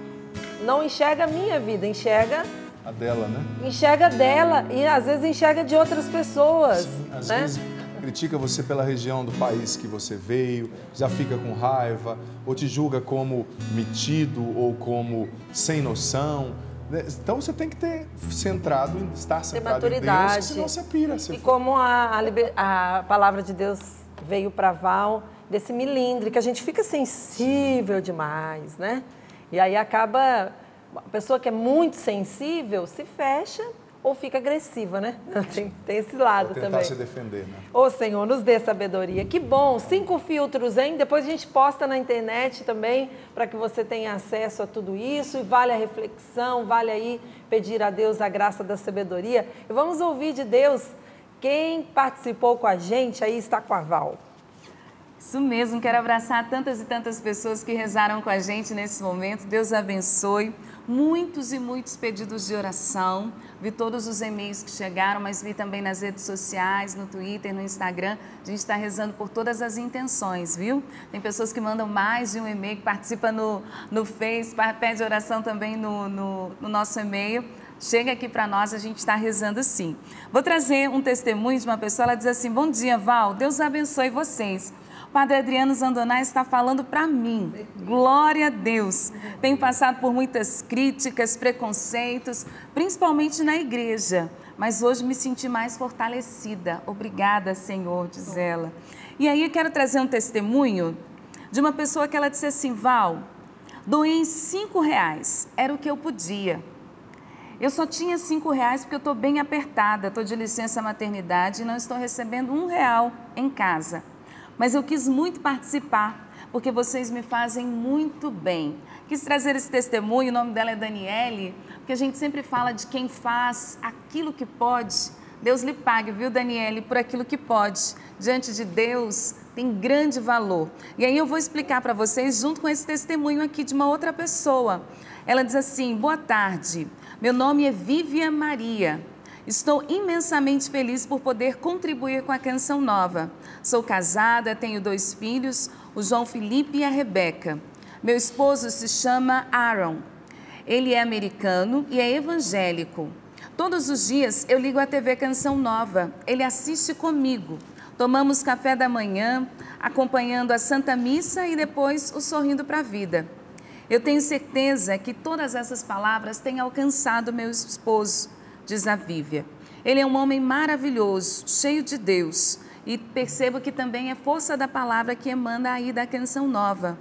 Não enxerga a minha vida, enxerga a dela, né? Enxerga dela e às vezes enxerga de outras pessoas. Sim, às né? vezes critica você pela região do país que você veio, já fica com raiva, ou te julga como metido ou como sem noção. Então você tem que ter centrado em estar centrado em Deus, senão você pira. E como a palavra de Deus veio para Val, desse milindre, que a gente fica sensível demais, né? E aí acaba, a pessoa que é muito sensível se fecha ou fica agressiva, né? Tem esse lado também. Tentar se defender, né? Ô Senhor, nos dê sabedoria. Que bom, 5 filtros, hein? Depois a gente posta na internet também, para que você tenha acesso a tudo isso. E vale a reflexão, vale aí pedir a Deus a graça da sabedoria. E vamos ouvir de Deus. Quem participou com a gente aí está com a Val. Isso mesmo, quero abraçar tantas e tantas pessoas que rezaram com a gente nesse momento. Deus abençoe. Muitos e muitos pedidos de oração. Vi todos os e-mails que chegaram, mas vi também nas redes sociais, no Twitter, no Instagram. A gente está rezando por todas as intenções, viu? Tem pessoas que mandam mais de um e-mail, que participa no Face, pede oração também no nosso e-mail. Chega aqui para nós, a gente está rezando sim. Vou trazer um testemunho de uma pessoa, ela diz assim: bom dia, Val, Deus abençoe vocês. O Padre Adriano Zandonai está falando para mim. Glória a Deus. Tenho passado por muitas críticas, preconceitos, principalmente na igreja. Mas hoje me senti mais fortalecida. Obrigada, Senhor, diz ela. E aí eu quero trazer um testemunho de uma pessoa que ela disse assim: Val, doei R$5, era o que eu podia. Eu só tinha R$5 porque eu estou bem apertada, estou de licença maternidade e não estou recebendo R$1 em casa. Mas eu quis muito participar, porque vocês me fazem muito bem. Quis trazer esse testemunho, o nome dela é Daniele, porque a gente sempre fala de quem faz aquilo que pode. Deus lhe pague, viu, Daniele, por aquilo que pode. Diante de Deus tem grande valor. E aí eu vou explicar para vocês, junto com esse testemunho aqui de uma outra pessoa. Ela diz assim: boa tarde, meu nome é Vivian Maria. Estou imensamente feliz por poder contribuir com a Canção Nova. Sou casada, tenho 2 filhos, o João Felipe e a Rebeca. Meu esposo se chama Aaron. Ele é americano e é evangélico. Todos os dias eu ligo a TV Canção Nova. Ele assiste comigo. Tomamos café da manhã, acompanhando a Santa Missa e depois o Sorrindo para a Vida. Eu tenho certeza que todas essas palavras têm alcançado meu esposo, diz a Vívia. Ele é um homem maravilhoso, cheio de Deus. E percebo que também é força da palavra que emana aí da Canção Nova.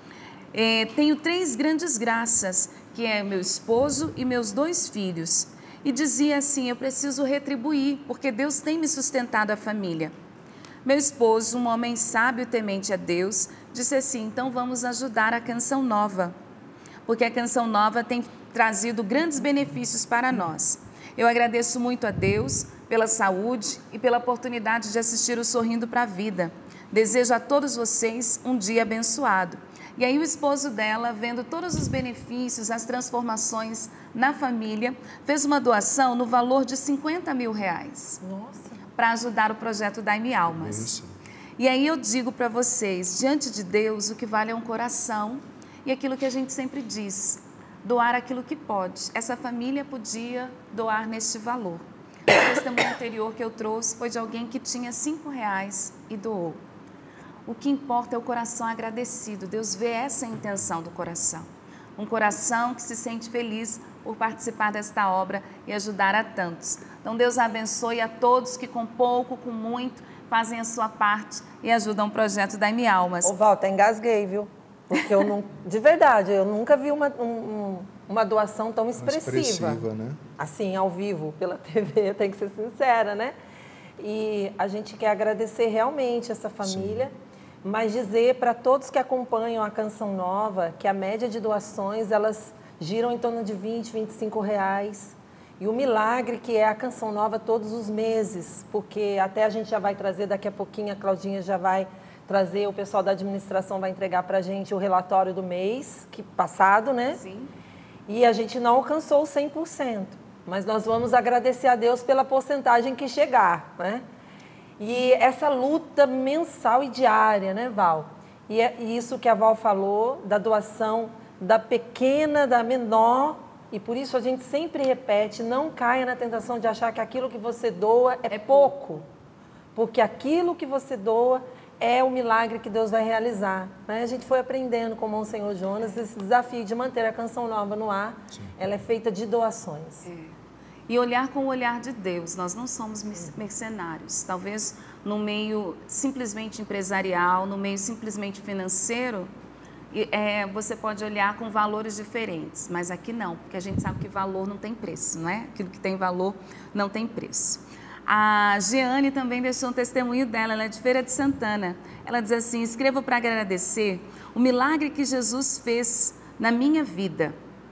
Tenho 3 grandes graças, que é meu esposo e meus 2 filhos. E dizia assim: eu preciso retribuir, porque Deus tem me sustentado a família. Meu esposo, um homem sábio e temente a Deus, disse assim: então vamos ajudar a Canção Nova, porque a Canção Nova tem trazido grandes benefícios para nós. Eu agradeço muito a Deus pela saúde e pela oportunidade de assistir o Sorrindo para a Vida. Desejo a todos vocês um dia abençoado. E aí o esposo dela, vendo todos os benefícios, as transformações na família, fez uma doação no valor de R$50 mil. Nossa! Para ajudar o projeto Dai-me Almas. Isso. E aí eu digo para vocês, diante de Deus, o que vale é um coração e aquilo que a gente sempre diz: doar aquilo que pode. Essa família podia doar neste valor. O testemunho anterior que eu trouxe foi de alguém que tinha R$5 e doou. O que importa é o coração agradecido. Deus vê essa intenção do coração. Um coração que se sente feliz por participar desta obra e ajudar a tantos. Então Deus abençoe a todos que com pouco, com muito, fazem a sua parte e ajudam o projeto da M Almas. Ô, Walter, engasguei, viu? Porque eu não... De verdade, eu nunca vi uma doação tão expressiva. Expressiva, né? Assim, ao vivo, pela TV, tem que ser sincera, né? E a gente quer agradecer realmente essa família, mas dizer para todos que acompanham a Canção Nova que a média de doações, elas giram em torno de R$20, R$25. E o milagre que é a Canção Nova todos os meses, porque até a gente já vai trazer, daqui a pouquinho a Claudinha já vai trazer, o pessoal da administração vai entregar para a gente o relatório do mês passado, né? Sim. E a gente não alcançou o 100%, mas nós vamos agradecer a Deus pela porcentagem que chegar, né? E essa luta mensal e diária, né, Val? E é isso que a Val falou, da doação da pequena, da menor, e por isso a gente sempre repete, não caia na tentação de achar que aquilo que você doa é pouco, porque aquilo que você doa é o milagre que Deus vai realizar. Né? A gente foi aprendendo com o Monsenhor Jonas esse desafio de manter a Canção Nova no ar. Sim. Ela é feita de doações. E olhar com o olhar de Deus. Nós não somos mercenários. Talvez no meio simplesmente empresarial, no meio simplesmente financeiro, você pode olhar com valores diferentes. Mas aqui não, porque a gente sabe que valor não tem preço, não é? Aquilo que tem valor não tem preço. A Jeane também deixou um testemunho dela, ela é de Feira de Santana. Ela diz assim: escrevo para agradecer o milagre que Jesus fez na minha vida.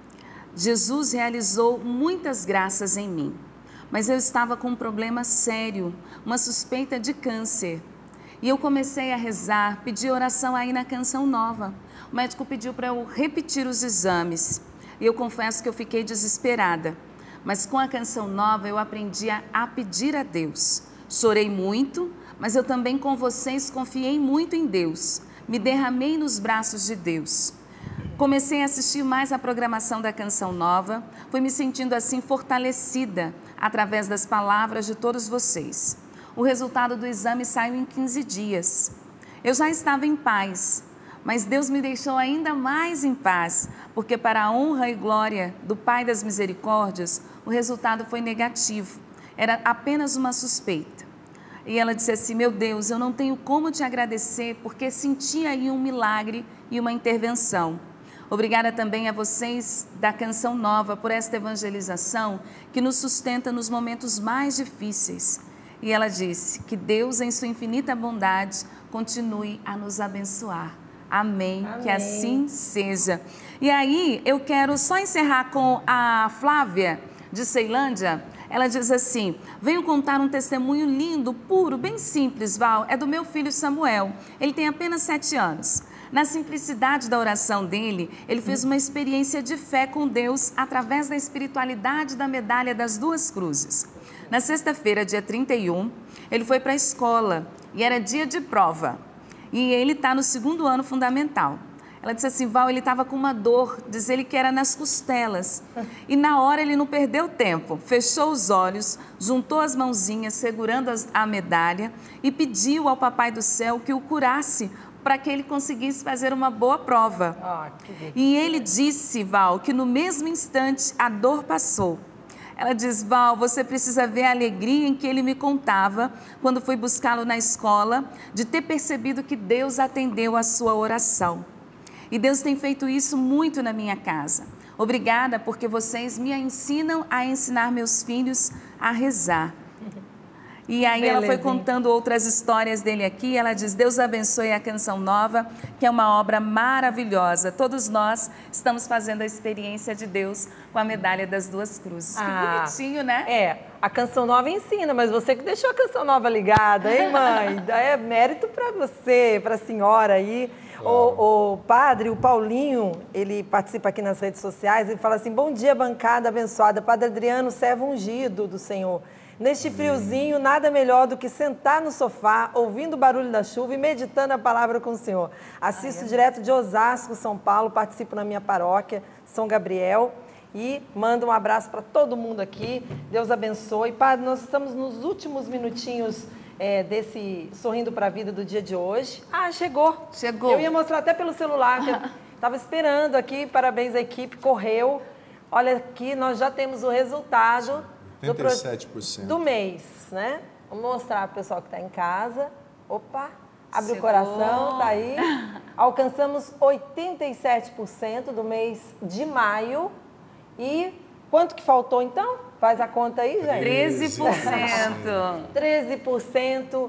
Jesus realizou muitas graças em mim, mas eu estava com um problema sério, uma suspeita de câncer. E eu comecei a rezar, pedi oração aí na Canção Nova. O médico pediu para eu repetir os exames. E eu confesso que eu fiquei desesperada. Mas com a Canção Nova eu aprendi a pedir a Deus. Chorei muito, mas eu também com vocês confiei muito em Deus. Me derramei nos braços de Deus. Comecei a assistir mais a programação da Canção Nova. Fui me sentindo assim fortalecida através das palavras de todos vocês. O resultado do exame saiu em 15 dias. Eu já estava em paz, mas Deus me deixou ainda mais em paz, porque para a honra e glória do Pai das Misericórdias, o resultado foi negativo. Era apenas uma suspeita. E ela disse assim: meu Deus, eu não tenho como te agradecer, porque senti aí um milagre e uma intervenção. Obrigada também a vocês da Canção Nova por esta evangelização que nos sustenta nos momentos mais difíceis. E ela disse que Deus, em sua infinita bondade, continue a nos abençoar. Amém. Que assim seja. E aí, eu quero só encerrar com a Flávia, de Ceilândia. Ela diz assim: venho contar um testemunho lindo, puro, bem simples, Val. É do meu filho Samuel. Ele tem apenas 7 anos. Na simplicidade da oração dele, ele fez uma experiência de fé com Deus através da espiritualidade da medalha das 2 cruzes. Na sexta-feira, dia 31, ele foi para a escola e era dia de prova. E ele está no 2º ano fundamental. Ela disse assim: Val, ele estava com uma dor, diz ele que era nas costelas. E na hora ele não perdeu tempo, fechou os olhos, juntou as mãozinhas segurando a medalha e pediu ao Papai do Céu que o curasse para que ele conseguisse fazer uma boa prova. E ele disse, Val, que no mesmo instante a dor passou. Ela diz: Val, você precisa ver a alegria em que ele me contava quando fui buscá-lo na escola, de ter percebido que Deus atendeu a sua oração. E Deus tem feito isso muito na minha casa. Obrigada porque vocês me ensinam a ensinar meus filhos a rezar. E aí ela foi contando outras histórias dele aqui. Ela diz: Deus abençoe a Canção Nova, que é uma obra maravilhosa. Todos nós estamos fazendo a experiência de Deus com a medalha das 2 cruzes. Que bonitinho, né? A Canção Nova ensina, mas você que deixou a Canção Nova ligada, hein, mãe? É mérito para você, para a senhora aí. O padre, o Paulinho, ele participa aqui nas redes sociais e fala assim: bom dia, bancada abençoada. Padre Adriano, servo ungido do Senhor. Neste friozinho, nada melhor do que sentar no sofá, ouvindo o barulho da chuva e meditando a palavra com o Senhor. Assisto direto de Osasco, São Paulo, participo na minha paróquia, São Gabriel, e mando um abraço para todo mundo aqui. Deus abençoe. Padre, nós estamos nos últimos minutinhos desse Sorrindo para a Vida do dia de hoje. Chegou. Eu ia mostrar até pelo celular, que eu estava esperando aqui. Parabéns à equipe, correu. Olha aqui, nós já temos o resultado. 87%. Do mês, né? Vamos mostrar para o pessoal que está em casa. Opa, abre Chegou. o coração, tá aí. Alcançamos 87% do mês de maio. E quanto que faltou então? Faz a conta aí, gente. 13%. 13%.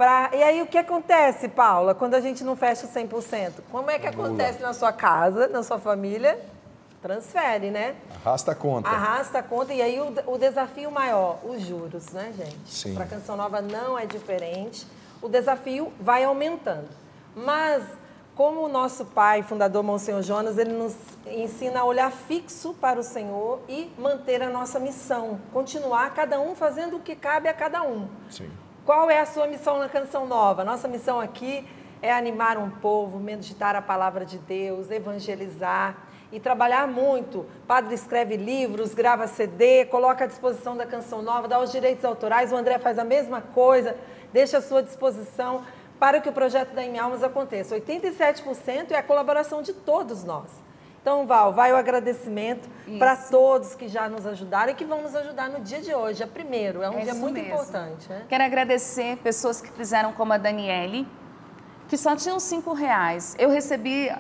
E aí, o que acontece, Paula, quando a gente não fecha 100%? Como é que acontece na sua casa, na sua família? Transfere, né? Arrasta a conta. Arrasta a conta. E aí, o desafio maior, os juros, né, gente? Sim. Para a Canção Nova não é diferente. O desafio vai aumentando. Mas, como o nosso pai, fundador Monsenhor Jonas, ele nos ensina a olhar fixo para o Senhor e manter a nossa missão. Continuar, cada um fazendo o que cabe a cada um. Sim. Qual é a sua missão na Canção Nova? Nossa missão aqui é animar um povo, meditar a palavra de Deus, evangelizar e trabalhar muito. O padre escreve livros, grava CD, coloca à disposição da Canção Nova, dá os direitos autorais, o André faz a mesma coisa, deixa à sua disposição para que o projeto da Em Almas aconteça. 87% é a colaboração de todos nós. Então, Val, vai o agradecimento para todos que já nos ajudaram e que vão nos ajudar no dia de hoje. É primeiro, é um dia muito importante, né? Quero agradecer pessoas que fizeram como a Daniele, que só tinham R$5. Eu recebi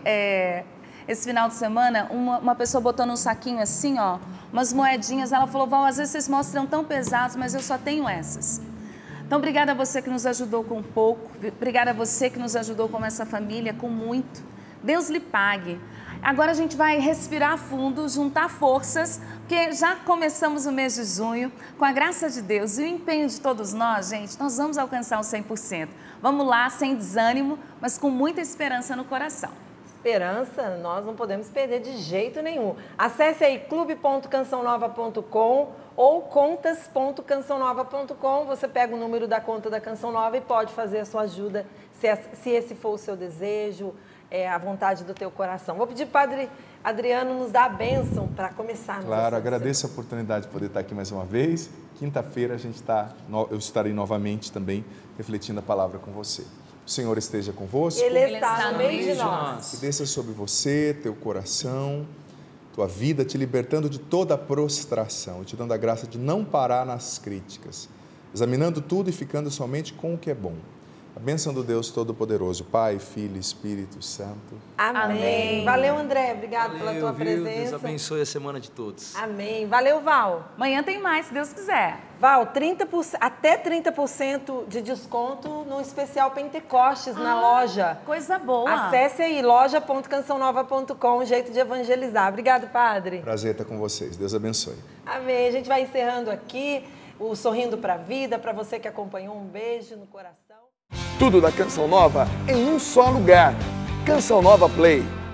esse final de semana, uma pessoa botou num saquinho assim, ó, umas moedinhas. Ela falou, Val, às vezes vocês mostram tão pesados, mas eu só tenho essas. Então, obrigada a você que nos ajudou com pouco. Obrigada a você que nos ajudou com essa família, com muito. Deus lhe pague. Agora a gente vai respirar fundo, juntar forças, porque já começamos o mês de junho, com a graça de Deus e o empenho de todos nós, gente, nós vamos alcançar o 100%. Vamos lá, sem desânimo, mas com muita esperança no coração. Esperança, nós não podemos perder de jeito nenhum. Acesse aí clube.cançãonova.com ou contas.cançãonova.com. Você pega o número da conta da Canção Nova e pode fazer a sua ajuda, se esse for o seu desejo, a vontade do teu coração. Vou pedir para o Padre Adriano nos dar a bênção para começarmos. Claro, agradeço a oportunidade de poder estar aqui mais uma vez. Quinta-feira eu estarei novamente também refletindo a palavra com você. O Senhor esteja convosco. Ele está no meio de nós. Que desça sobre você, teu coração, tua vida, te libertando de toda a prostração, te dando a graça de não parar nas críticas, examinando tudo e ficando somente com o que é bom. A bênção do Deus Todo-Poderoso, Pai, Filho e Espírito Santo. Amém. Valeu, André. Obrigado pela tua presença. Deus abençoe a semana de todos. Amém. Valeu, Val. Amanhã tem mais, se Deus quiser. Val, até 30% de desconto no especial Pentecostes na loja. Coisa boa. Acesse aí, loja.cançãonova.com, um jeito de evangelizar. Obrigado, Padre. Prazer estar com vocês. Deus abençoe. Amém. A gente vai encerrando aqui o Sorrindo para a Vida. Para você que acompanhou, um beijo no coração. Tudo da Canção Nova em um só lugar. Canção Nova Play.